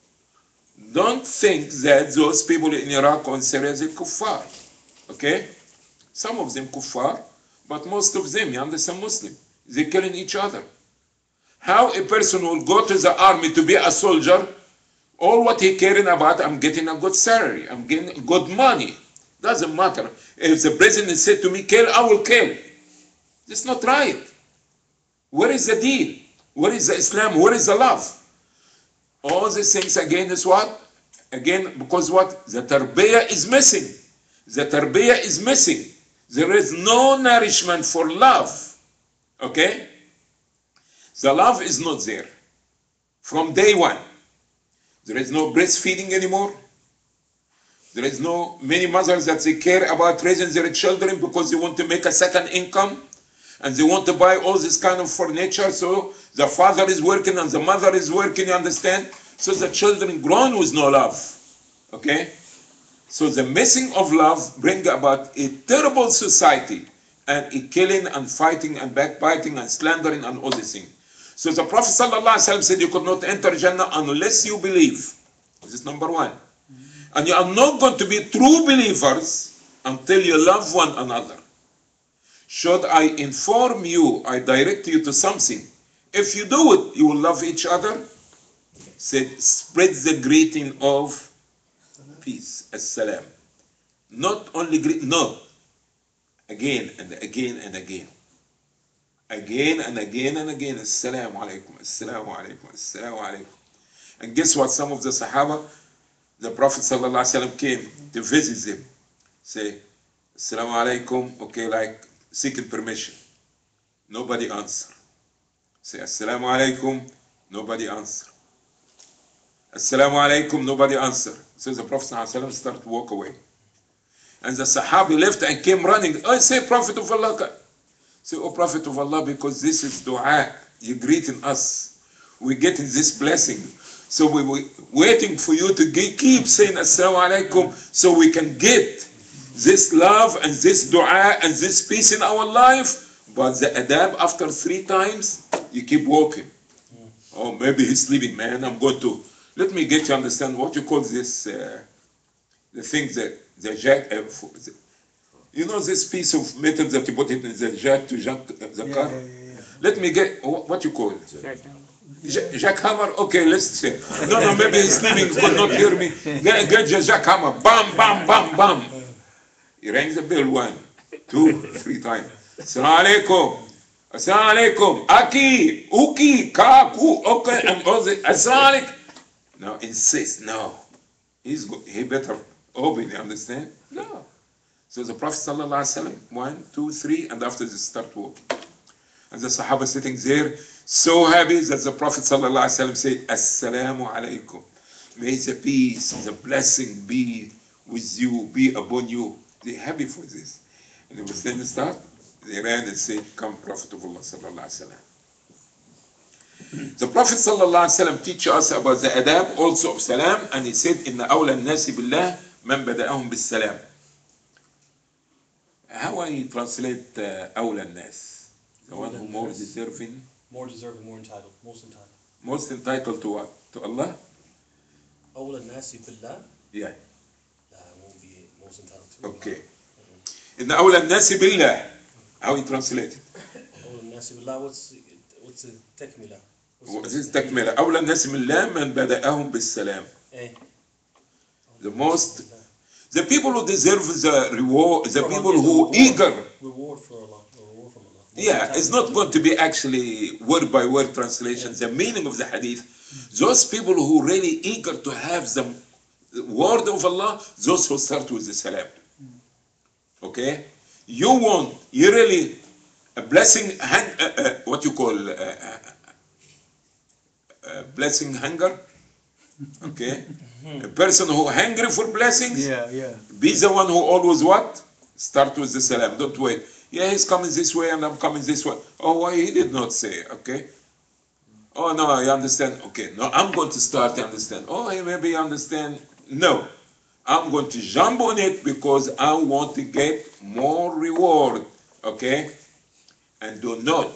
Don't think that those people in Iraq or in Syria are kuffar, okay? Some of them kuffar, but most of them, you understand, Muslim. They're killing each other. How a person will go to the army to be a soldier, all what he caring about, I'm getting a good salary, I'm getting good money. Doesn't matter. If the president said to me, kill, I will kill. That's not right. Where is the deal? Where is the Islam? Where is the love? All these things again is what? Again, because what? The tarbiyah is missing. The tarbiyah is missing. There is no nourishment for love. Okay? The love is not there. From day one. There is no breastfeeding anymore. There is no many mothers that they care about raising their children because they want to make a second income. And they want to buy all this kind of furniture. So the father is working and the mother is working, you understand? So the children grown with no love. Okay? So the missing of love bring about a terrible society, and a killing and fighting and backbiting and slandering and all these things. So the Prophet ﷺ said you could not enter Jannah unless you believe. This is number one. And you are not going to be true believers until you love one another. Should I inform you, I direct you to something. If you do it, you will love each other. Said, spread the greeting of peace, as-salam. Not only greet, no. Again and again and again. Again and again and again. Assalamu alaikum, assalamu alaikum, assalamu alaikum. And guess what? Some of the Sahaba, the Prophet ﷺ came to visit them. Say, assalamu alaikum, okay, like seeking permission. Nobody answer. Say, assalamu alaikum, nobody answer. Assalamu alaikum, nobody answer. So the Prophet ﷺ started to walk away. And the Sahabi left and came running. I say, Prophet of Allah. Say, oh Prophet of Allah, because this is dua. You're greeting us. We're getting this blessing. So we were waiting for you to keep saying assalamu alaikum so we can get this love and this dua and this peace in our life. But the adab, after 3 times, you keep walking. Oh, maybe he's sleeping, man. I'm going to... Let me get you understand what you call this, the thing that, the jack, you know this piece of metal that you put it in the jack to jack the car? Yeah. Let me get, what you call it? Jackhammer? Okay, let's say. No, maybe he's sleeping, could not hear me. Get your jackhammer. Bam, bam, bam, bam. He rang the bell 1, 2, 3 times. Assalamu alaikum. Assalamu alaikum. Aki, uki, ka, ku, okay, and all the, assalamu alaikum. Now insist, no. He better open, you understand? No. So the Prophet ﷺ, 1, 2, 3, and after this start walking. And the Sahaba sitting there, so happy that the Prophet ﷺ said, Assalamu alaikum. May the peace, the blessing be with you, be upon you. They're happy for this. And it was then start, they ran and said, come Prophet of Allah ﷺ. The Prophet ﷺ teaches us about the adab also of salam, and he said, Inna awla nasi billah man bada'ahum bis salam. How I translate awla nas? The one who more deserving More deserving, more entitled, most entitled. Most entitled to what? To Allah? أولى الناس بالله. Yeah. It won't be most entitled to. Okay. إن أولى الناس بالله. How you translate it? أولى الناس بالله. What's the تكملة? This is تكملة. أولى الناس بالله من بدأهم بالسلام. إيه. The people who deserve the reward, the people who eager. Reward for Allah. Reward from Allah. Yeah, it's not going to be actually word by word translation. The meaning of the hadith, those people who really eager to have the word of Allah, those who start with the salam. Okay? You really a blessing, what you call blessing hunger. Okay? A person who hungry for blessings, be the one who always what? Start with the salam. Don't wait. Yeah, he's coming this way and I'm coming this way. Oh, why he did not say, okay? Oh, no, I understand. Okay, no, I'm going to start to understand. Oh, maybe you understand. No, I'm going to jump on it because I want to get more reward, okay? And do not.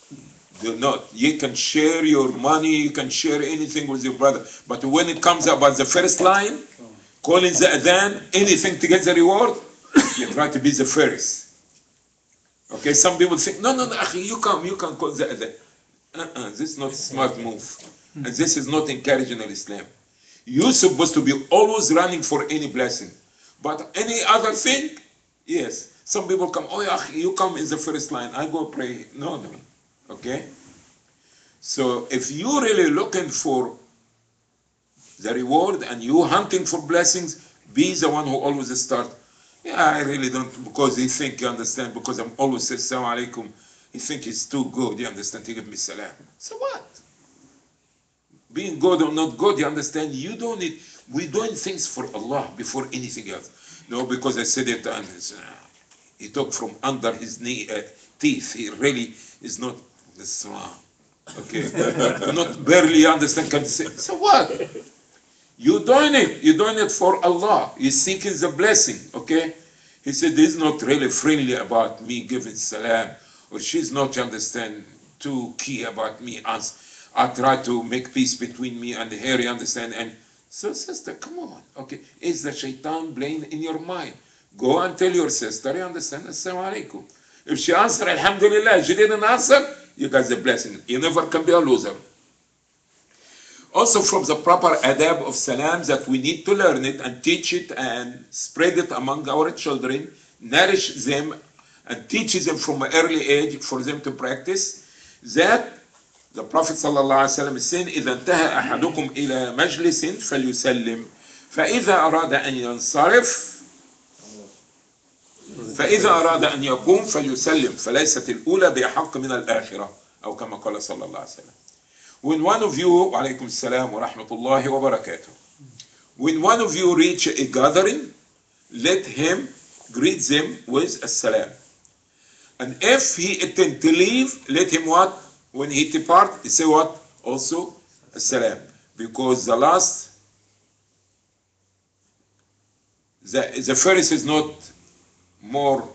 You can share your money, you can share anything with your brother. But when it comes about the first line, calling the adhan, anything to get the reward, you try to be the first. Okay, some people think, no, you can call the adhan. This is not a smart move. And this is not encouraging in Islam. You're supposed to be always running for any blessing. But any other thing, yes. Some people come, oh, you come in the first line, I go pray. No. Okay? So if you're really looking for the reward and you hunting for blessings, be the one who always start. Yeah, I really don't, because he think, you understand, because I'm always say Assalamu alaikum, he think he's too good, you understand, he give me salam. So what? Being good or not good, you understand, we're doing things for Allah before anything else. No, because I said it and he took from under his teeth, he really is not this okay, not barely understand, can say, so what? You're doing it for Allah. You're seeking the blessing, okay? He said, he's not really friendly about me giving salam, or she's not, understand, too key about me. I try to make peace between me and her, you understand? And so, sister, come on, okay? Is the shaitan playing in your mind? Go and tell your sister, you understand? Assalamu alaikum. If she answered, alhamdulillah, she didn't answer, you got the blessing. You never can be a loser. Also from the proper adab of salam that we need to learn it and teach it and spread it among our children, nourish them and teach them from an early age for them to practice, that the Prophet ﷺ is saying, إِذَا انْتَهَى أَحَدُكُمْ إِلَى مَجْلِسٍ فَلْيُسَلِّمْ فَإِذَا أَرَادَ أَنْ يَنْصَرِفْ فإذا أراد أن يقوم فليسلم فليست الأولى بأحق من الآخرة أو كما قال صلى الله عليه وسلم. When one of you, وعليكم السلام ورحمة الله وبركاته, when one of you reach a gathering, let him greet them with السلام. And if he intend to leave, let him what? When he depart, he say what? Also السلام. Because the first is not more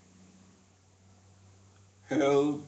help.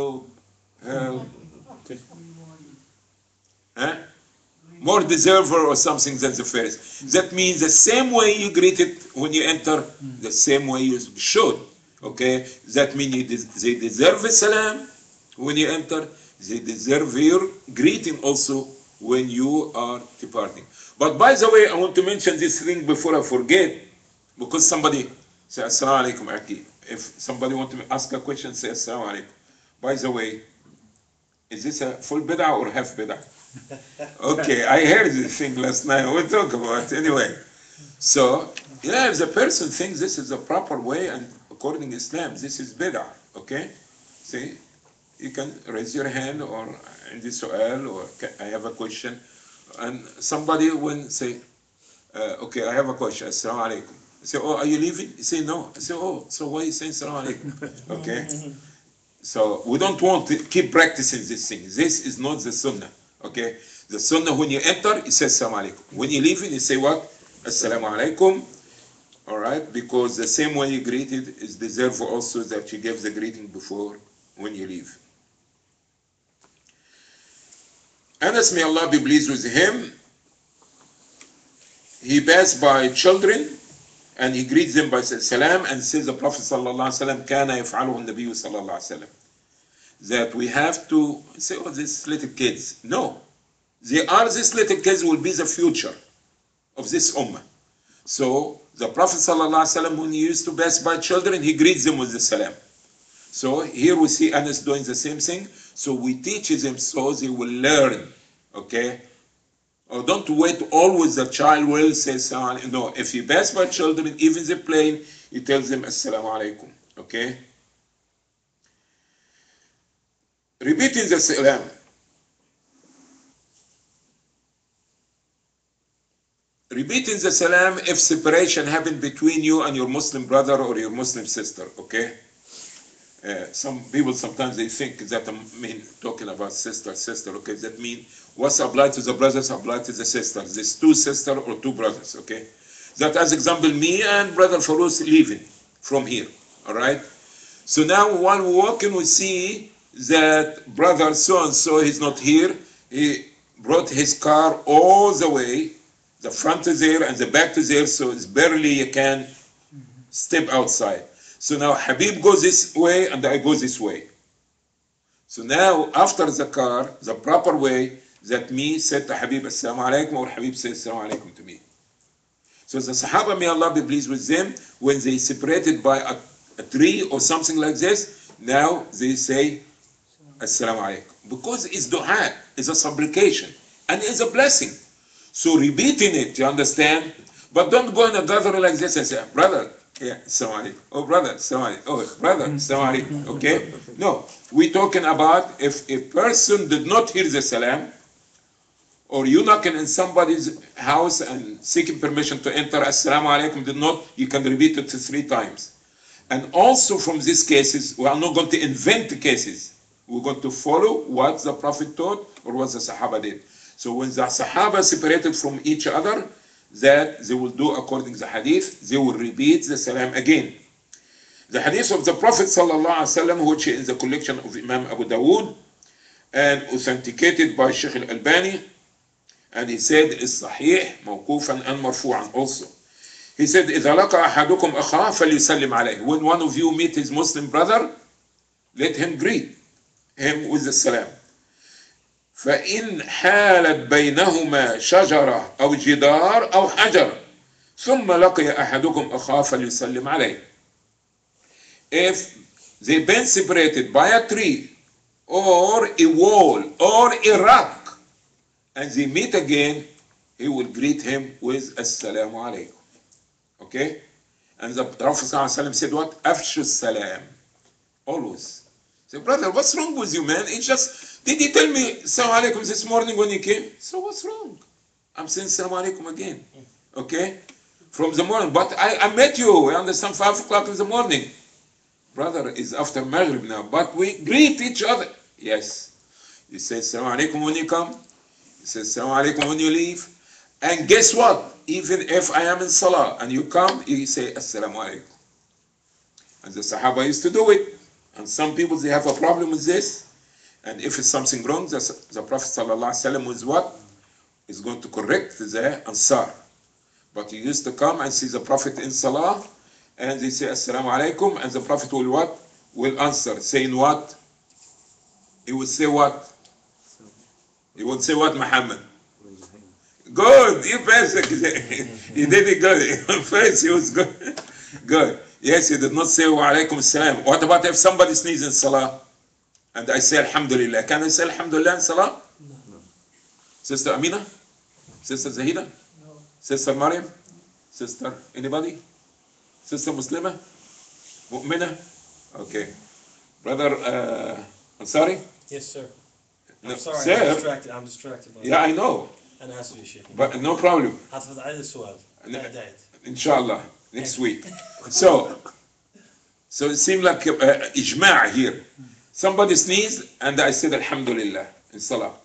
More deserver or something than the first. That means the same way you greet it when you enter, the same way you should. Okay? That means they deserve a salam when you enter. They deserve your greeting also when you are departing. But by the way, I want to mention this thing before I forget, because somebody say Assalamu alaikum Aki. If somebody want to ask a question, say Assalamu alaikum. By the way, is this a full bid'ah or half bid'ah? Okay, I heard this thing last night. We'll talk about it anyway. So, yeah, if the person thinks this is the proper way and according to Islam, this is bid'ah. Okay? See, you can raise your hand or in the su'al or I have a question. And somebody will say, okay, I have a question. Assalamu alaikum. I say, oh, are you leaving? You say, no. I say, oh, so why are you saying Assalamu alaikum? Okay? So we don't want to keep practicing this thing. This is not the sunnah. Okay? The sunnah, when you enter, it says Assalamu alaikum. When you leave, you say what? Assalamu alaikum. Alright? Because the same way you greeted is deserved also that you give the greeting before when you leave. Anas, may Allah be pleased with him, he passed by children and he greets them by salam and says the Prophet sallallahu alaihi wasallam kana yaf'aluhu an-nabiy sallallahu alaihi wasallam, that we have to say, oh, these little kids. No, these little kids will be the future of this ummah. So the Prophet sallallahu alaihi wasallam, when he used to pass by children, he greets them with the salam. So here we see Anas doing the same thing. So we teach them so they will learn. Okay? Or don't wait always the child will say salam. No, if he pass by children, even the plane, he tells them assalamu alaikum. Okay? Repeating the salam. Repeating the salam if separation happened between you and your Muslim brother or your Muslim sister. Okay? Some people sometimes they think that I mean talking about sister. Okay, that mean what's applied to the brothers applied to the sisters. There's two sisters or two brothers. Okay, that as example me and brother Farouz leaving from here. All right. So now while we're walking, we see that brother so and so he's not here. He brought his car all the way. The front is there and the back is there, so it's barely you can step outside. So now Habib goes this way and I go this way. So now after the car, the proper way that me said to Habib assalamu alaikum or Habib says assalamu alaikum to me. So the Sahaba, may Allah be pleased with them, when they separated by a tree or something like this, now they say assalamu alaikum. Because it's dua, it's a supplication and it's a blessing. So repeating it, you understand? But don't go in a gathering like this and say, brother, yeah, assalamu alaikum. Oh, brother, assalamu alaikum. Oh, brother, assalamu alaikum. Okay? No, we're talking about if a person did not hear the salam, or you knocking in somebody's house and seeking permission to enter, assalamu alaikum, did not, you can repeat it 3 times. And also from these cases, we are not going to invent the cases. We're going to follow what the Prophet taught or what the Sahaba did. So when the Sahaba separated from each other, that they will do according to the hadith, they will repeat the salam again. The hadith of the Prophet ﷺ, which is in the collection of Imam Abu Dawood and authenticated by Sheikh Al-Albani, and he said it's sahih, mawqufan and marfu'an also. He said, إِذَا لَقَى أَحَدُكُمْ أَخَاهُ فَلْيُسَلِّمْ عَلَيْهِ. When one of you meet his Muslim brother, let him greet him with the salam. فإن حالت بينهما شجرة أو جدار أو حجر ثم لقي أحدكم أخاه فليسلم عليه. If they've been separated by a tree or a wall or a rock and they meet again, he will greet him with Assalamu alaikum. Okay? And the Prophet ﷺ said what? Afshu salam. Always. Say, brother, what's wrong with you, man? It's just, did he tell me Assalamu alaikum this morning when he came? So what's wrong? I'm saying Assalamu alaikum again. Okay? From the morning. But I met you, I understand, 5 o'clock in the morning. Brother, it's after Maghrib now, but we greet each other. Yes. You say Assalamu alaikum when you come. You say Assalamu alaikum when you leave. And guess what? Even if I am in Salah and you come, you say Assalamu alaikum. And the Sahaba used to do it. And some people, they have a problem with this. And if it's something wrong, the Prophet ﷺ is what? Is going to correct the Ansar. But he used to come and see the Prophet in Salah, and they say Assalamu alaikum, and the Prophet will what? Will answer, saying what? He would say what? He would say what, Muhammad? Good, you passed it. He did it good. First, he was good. Good. Yes, he did not say wa alaikum assalam. What about if somebody sneezes in Salah? And I say Alhamdulillah. Can I say Alhamdulillah in Salah? No. Sister Amina? Sister Zahida? No. Sister Maryam? Sister anybody? Sister Muslima? Mu'mina? Okay. Brother Ansari? Yes, sir. No, I'm sorry, sir. I'm distracted. Yeah, I know. أنا آسف يا شيخ. But no problem. حافظ على السؤال. Inshallah, next week. So it seemed like ijma' here. Somebody sneezed and I said Alhamdulillah in Salah.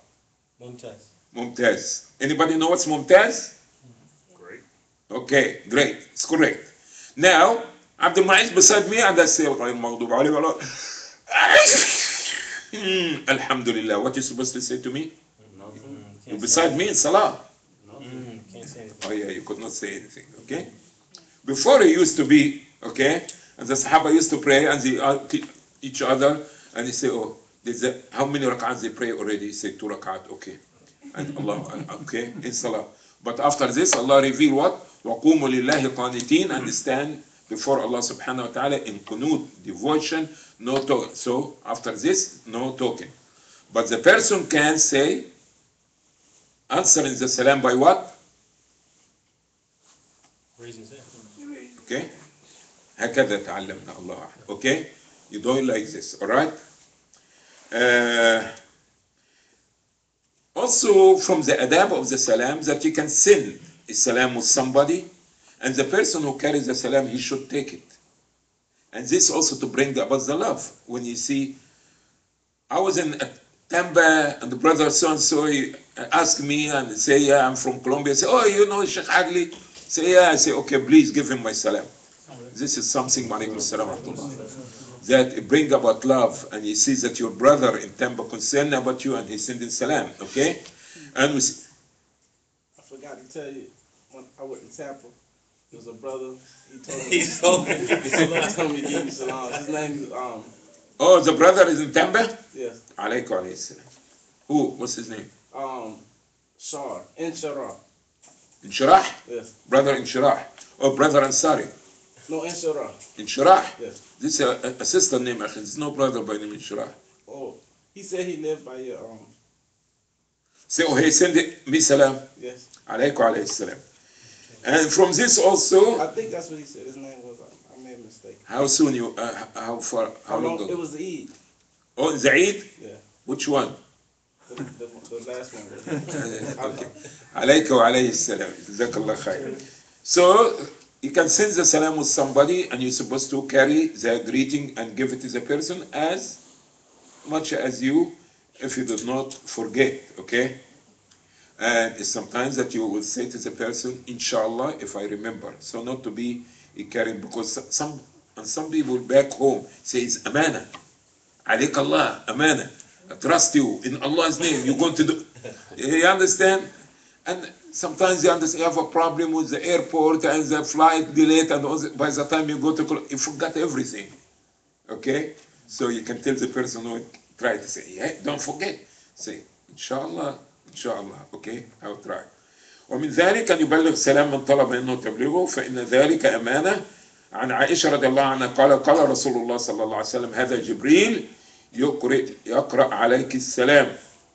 Mumtaz. Anybody know what's Mumtaz? Great. Okay, great. It's correct. Now, Abdul Ma'iz beside me and I say Alhamdulillah. What are you supposed to say to me? No. Can't Beside say me in salah. Can't say anything. Oh yeah, you could not say anything. Okay. Before it used to be, okay, and the Sahaba used to pray and they each other and they say, oh, how many rak'ahs they pray already? He say 2 rak'at, okay. And Allah, okay, in salah. But after this, Allah reveal what? وَقُومُوا لِلَّهِ قَانِتِينَ, and stand before Allah subhanahu wa ta'ala in qunut, devotion, no talking. So after this, no talking. But the person can say, answering the salam by what? Raising his hand. Okay. هكذا تعلمنا الله أعلم. Okay. You do it like this. All right. Also from the adab of the salam that you can send a salam with somebody, and the person who carries the salam, he should take it. And this also to bring about the love. When you see, I was in Tamba and the brother so and so asked me and say, yeah, I'm from Colombia. Say, oh, you know Sheikh Adli? Say, yeah. I say, okay, please give him my salam. This is something, ma'alaikum salam, that bring about love, and you see that your brother in Tamba concerned about you and he's sending salam, okay? And we see, I forgot to tell you, when I went to Tampa, there was a brother, he told me, He told me. he told me to give me salam. His name is, oh, the brother is in Tamba? yes, Alaykum alayhi salam. Who? What's his name? Shar, Inshara, Inshirah? yes. Brother Inshirah. Oh, brother Ansari. No, Inshara, Inshirah? yes. This is a sister name, akhi. There's no brother by name Inshirah. Oh, he said he lived by your, Say, oh, he send me salam. yes. Alaykum alayhi salam. And from this also, I think that's what he said. His name was, I made a mistake. how soon you, how far, how long It ago? was the Eid, Oh, the Eid? yeah. Which one? The last one was. Okay. Alayka wa alayhi salam. Jazakallah khair. So, you can send the salam with somebody and you're supposed to carry the greeting and give it to the person as much as you, if you do not forget, okay? And it's sometimes that you will say to the person, inshallah, if I remember. So not to be carrying, because some people back home say it's amana. Alayk Allah, amana. I trust you in Allah's name. You're going to do. You understand? And sometimes you understand, you have a problem with the airport and the flight delayed, and by the time you go to, you forgot everything. Okay? So you can tell the person who try to say, yeah, don't forget. Say, inshallah, inshallah. Okay? I'll try. ومن ذلك أن يبلغ سلام من طلب أنه تبلغه فإن ذلك أمانة. عن عائشة رضي الله عنها قال رسول الله صلى الله عليه وسلم هذا جبريل يقرأ عليك السلام.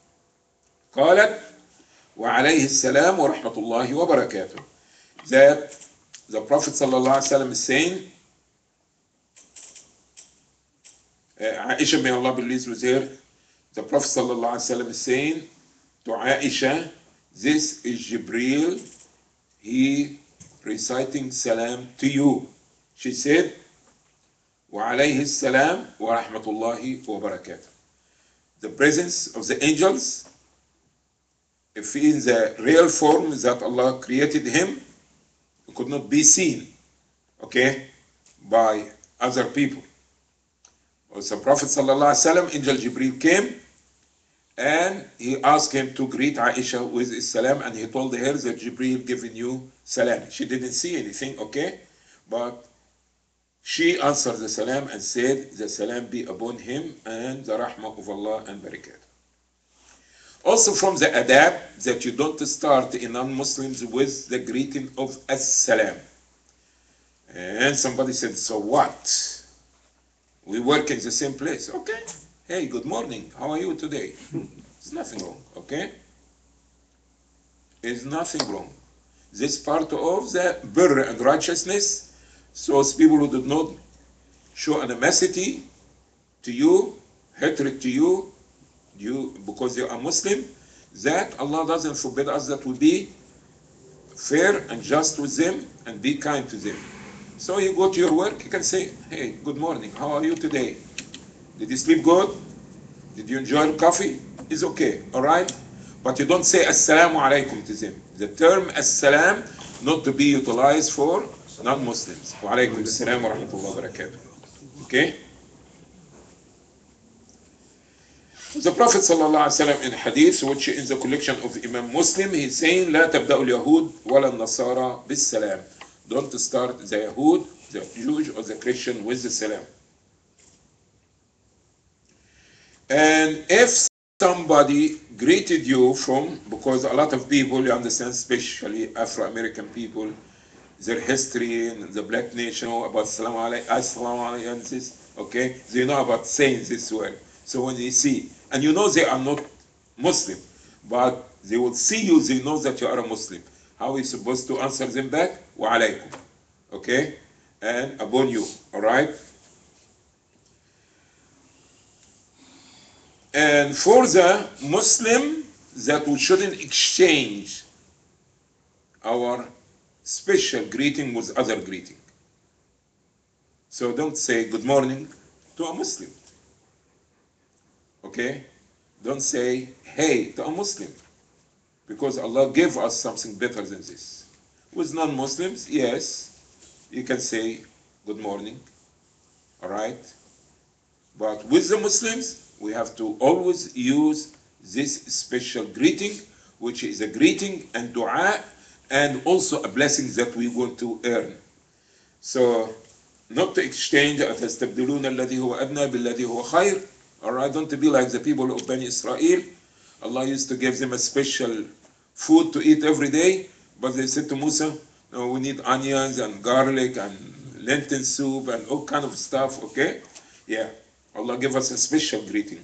قالت وعليه السلام ورحمة الله وبركاته. That the Prophet صلى الله عليه وسلم is saying, Aisha, may Allah be pleased with her, the Prophet صلى الله عليه وسلم is saying to Aisha, this is Jibreel, he reciting salam to you. She said, وعليه السلام ورحمة الله وبركاته. The presence of the angels, if in the real form that Allah created him, it could not be seen, okay, by other people. Also, Prophet sallallahu alaihi wasallam, angel Jibreel came and he asked him to greet Aisha with his salam, and he told her that Jibreel given you salam. She didn't see anything, okay, but she answered the salam and said, the salam be upon him and the rahmah of Allah and barakat. Also from the adab, that you don't start in non-Muslims with the greeting of as-salam. And somebody said, so what? We work in the same place. Okay. Hey, good morning. How are you today? There's nothing wrong, okay? There's nothing wrong. This part of the birr and righteousness. So as people who did not show animosity to you, hatred to you because you are Muslim, that Allah doesn't forbid us that we be fair and just with them and be kind to them. So you go to your work, you can say, hey, good morning, how are you today? Did you sleep good? Did you enjoy coffee? It's okay, all right? But you don't say assalamu alaikum to them. The term assalam not to be utilized for non-Muslims. Wa alaikum assalam wa rahmatullahi wa barakatuh. Okay? The Prophet ﷺ in hadith, which is the collection of Imam Muslim, he's saying, لا تبدأ اليهود ولا النصارى بالسلام. Don't start the Yahud, the Jews, or the Christian with the salam. And if somebody greeted you from, because a lot of people, you understand, especially Afro-American people, their history and the black nation know about Assalamu alaikum, and this, okay? They know about saying this word. So when they see, and you know they are not Muslim, but they will see you, they know that you are a Muslim. How are you supposed to answer them back? Wa alaikum. Okay? And upon you, all right? And for the Muslim, that we shouldn't exchange our special greeting with other greeting. So don't say good morning to a Muslim. Okay? Don't say hey to a Muslim. Because Allah gave us something better than this. With non-Muslims, yes, you can say good morning. All right? But with the Muslims, we have to always use this special greeting, which is a greeting and dua, and also a blessing that we want to earn. So, not to exchange أَتَسْتَبْدِلُونَ الَّذِي هُوَ أَدْنَى بِالَّذِي هُوَ خَيْرٌ. Alright, don't be like the people of Bani Israel. Allah used to give them a special food to eat every day, but they said to Musa, no, we need onions and garlic and lentil soup and all kind of stuff, okay? Yeah, Allah give us a special greeting.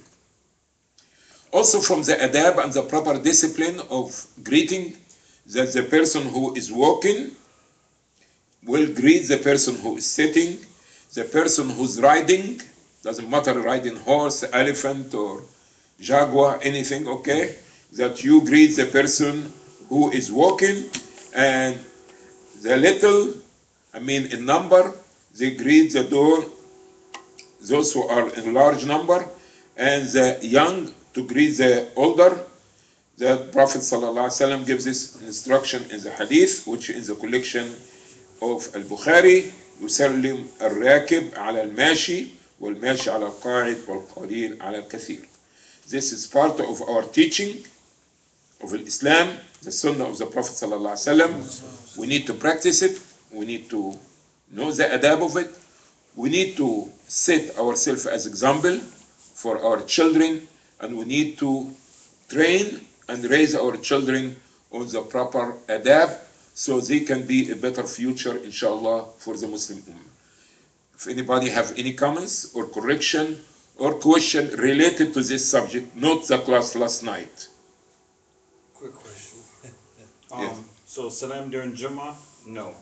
Also from the adab and the proper discipline of greeting, that the person who is walking will greet the person who is sitting, the person who's riding, doesn't matter riding horse, elephant, or jaguar, anything, okay? That you greet the person who is walking, and the little, in number, they greet the door, those who are in large number, and the young to greet the older. The Prophet ﷺ gives this instruction in the hadith, which is the collection of Al-Bukhari, يسلم الراكب على الماشي والماشي على القاعد والقليل على الكثير. This is part of our teaching of Islam, the Sunnah of the Prophet ﷺ. We need to practice it. We need to know the adab of it. We need to set ourselves as example for our children, and we need to train and raise our children on the proper adab, so they can be a better future, inshallah, for the Muslim Ummah. If anybody have any comments or correction or question related to this subject, not the class last night. Quick question. Yeah. So salam during Jummah? No.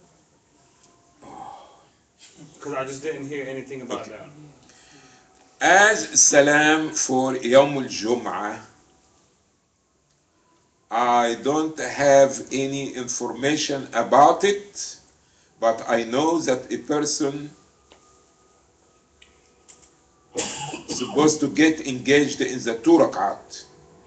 Because I just didn't hear anything about Okay. that. As salam for Yawm al-Jum'ah, I don't have any information about it, but I know that a person is supposed to get engaged in the 2 rak'at,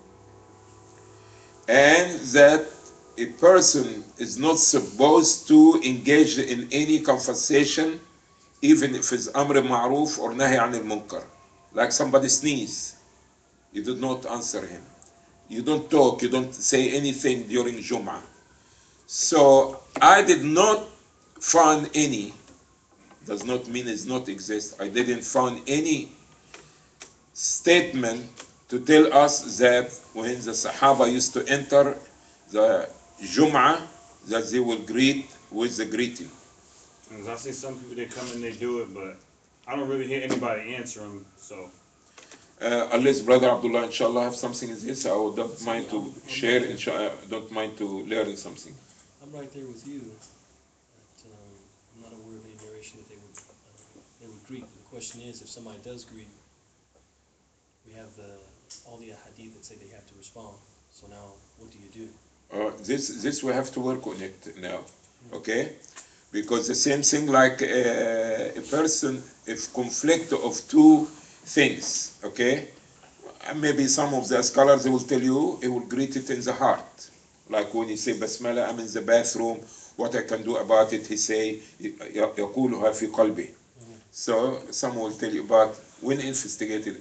and that a person is not supposed to engage in any conversation, even if it's amr ma'ruf or nahi anil munkar. Like somebody sneeze, you do not answer him. You don't talk, you don't say anything during Jum'ah. So I did not find any, does not mean it does not exist. I didn't find any statement to tell us that when the Sahaba used to enter the Jum'ah, that they will greet with the greeting. Because I see some people, they come and they do it, but I don't really hear anybody answer them, so. Unless Brother Abdullah, inshallah, have something in this, I would not mind to share, inshallah, don't mind to learn something. I'm right there with you. That, I'm not aware of any narration that they would greet. The question is, if somebody does greet, we have all the hadith that say they have to respond. So now, what do you do? This we have to work on it now, okay? Because the same thing like a person, if conflict of two things, okay? And maybe some of the scholars will tell you, he will greet it in the heart. Like when you say Basmala, I'm in the bathroom, what I can do about it, he say, يقولها في قلبي. So some will tell you, but when investigated him,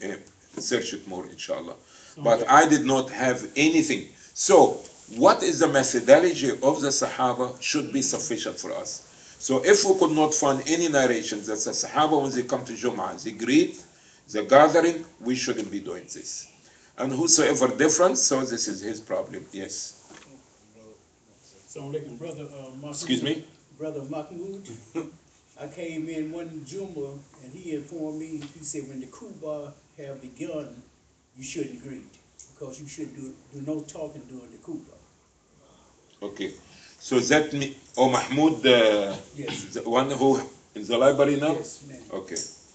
search it more, inshallah. But I did not have anything. So, what is the methodology of the Sahaba should be sufficient for us. So, if we could not find any narrations that the Sahaba, when they come to Jum'ah, they greet the gathering, we shouldn't be doing this. And whosoever different, so this is his problem. Yes. So, like brother, Excuse me? Brother Mahmoud, I came in one Juma and he informed me, he said when the Kuba have begun, you shouldn't greet because you should do no talking during the Kuba. Okay. So that me, Mahmoud, Yes. the one who in the library now? Yes, ma'am. Okay.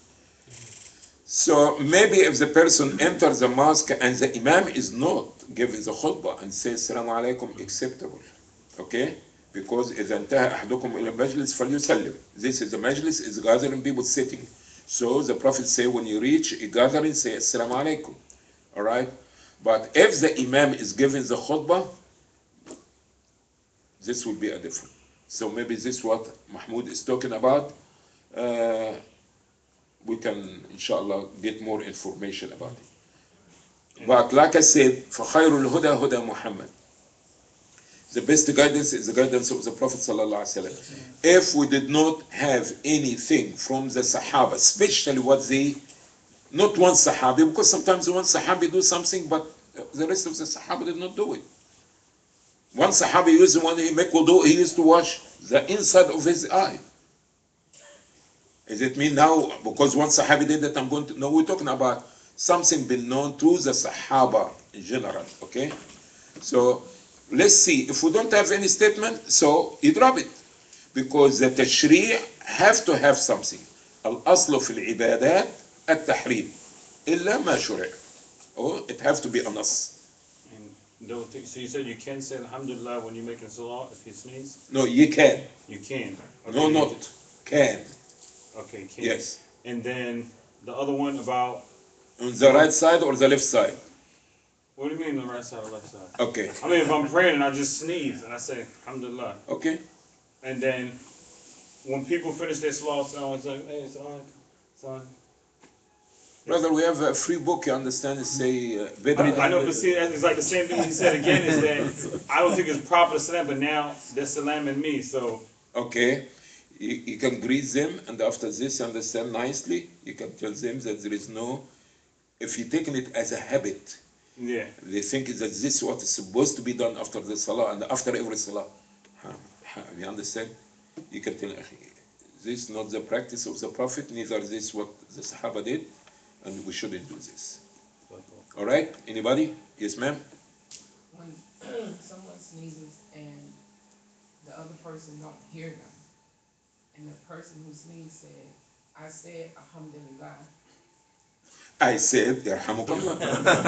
So maybe if the person enters the mosque and the imam is not giving the khutbah and says Assalamu alaikum, acceptable. Okay? Because إذا انتهى أحدكم إلى المجلس فليسلم. This is the majlis, is gathering people sitting. So the Prophet say when you reach a gathering, say Assalamu alaikum. Alright? But if the imam is giving the khutbah, this will be a different. So maybe this is what Mahmoud is talking about. We can, inshallah, get more information about it. But like I said, فَخَيْرُ الْهُدَى هُدَى مُحَمَّدٍ. The best guidance is the guidance of the Prophet ﷺ. If we did not have anything from the Sahaba, especially what they, not one Sahabi, because sometimes one Sahabi do something, but the rest of the Sahaba did not do it. One Sahabi used, when he make wudu, he used to wash the inside of his eye. Is it me now, because one Sahabi did that, I'm going to, no, we're talking about something been known to the Sahaba in general, okay? So, let's see, if we don't have any statement, so you drop it. Because the tashri' have to have something. Al-aslu fil ibadat at-tahrim. Illa ma shuri'. Oh, it have to be a nas. And don't think, so you said you can say Alhamdulillah when you're making salah if you sneeze? No, you can. You can. No, not can. Okay, can. Yes. And then the other one about, On the right side or the left side? what do you mean the right side or left side? Okay. I mean, if I'm praying and I just sneeze and I say Alhamdulillah, Okay. and then when people finish their salah, it's like, hey, son. Brother, we have a free book, you understand? It say, I know, but see, it's like the same thing he said again, is that I don't think it's proper to salam, but now they're salamming me, so. Okay. You can greet them, and after this, you understand nicely. You can tell them that there is no, if you're taking it as a habit, Yeah. they think that this is what is supposed to be done after the salah and after every salah. You understand? You can tell, this is not the practice of the Prophet, neither is this what the Sahaba did, and we shouldn't do this. All right? Anybody? Yes, ma'am? When someone sneezes and the other person don't hear them, and the person who sneezed said, I said Alhamdulillah. I said, Yarhamukallah.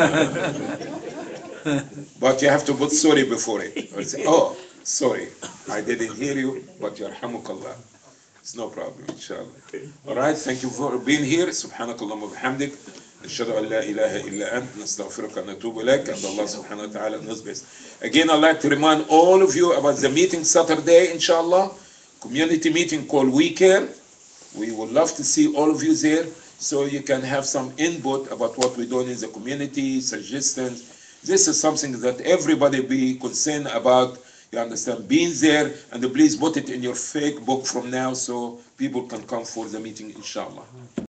But you have to put sorry before it. Or say, oh, sorry, I didn't hear you, but Yarhamukallah. It's no problem, inshallah. All right, thank you for being here. Subhanakallah wa bihamdik. أشهد أن لا إله إلا أنت نستغفرك ونتوب إليك and Allah subhanahu wa ta'ala knows best. Again, I'd like to remind all of you about the meeting Saturday, inshallah. Community meeting called We Care. We would love to see all of you there so you can have some input about what we're doing in the community, suggestions. This is something that everybody be concerned about, you understand, being there, and please put it in your fake book from now so people can come for the meeting, inshallah.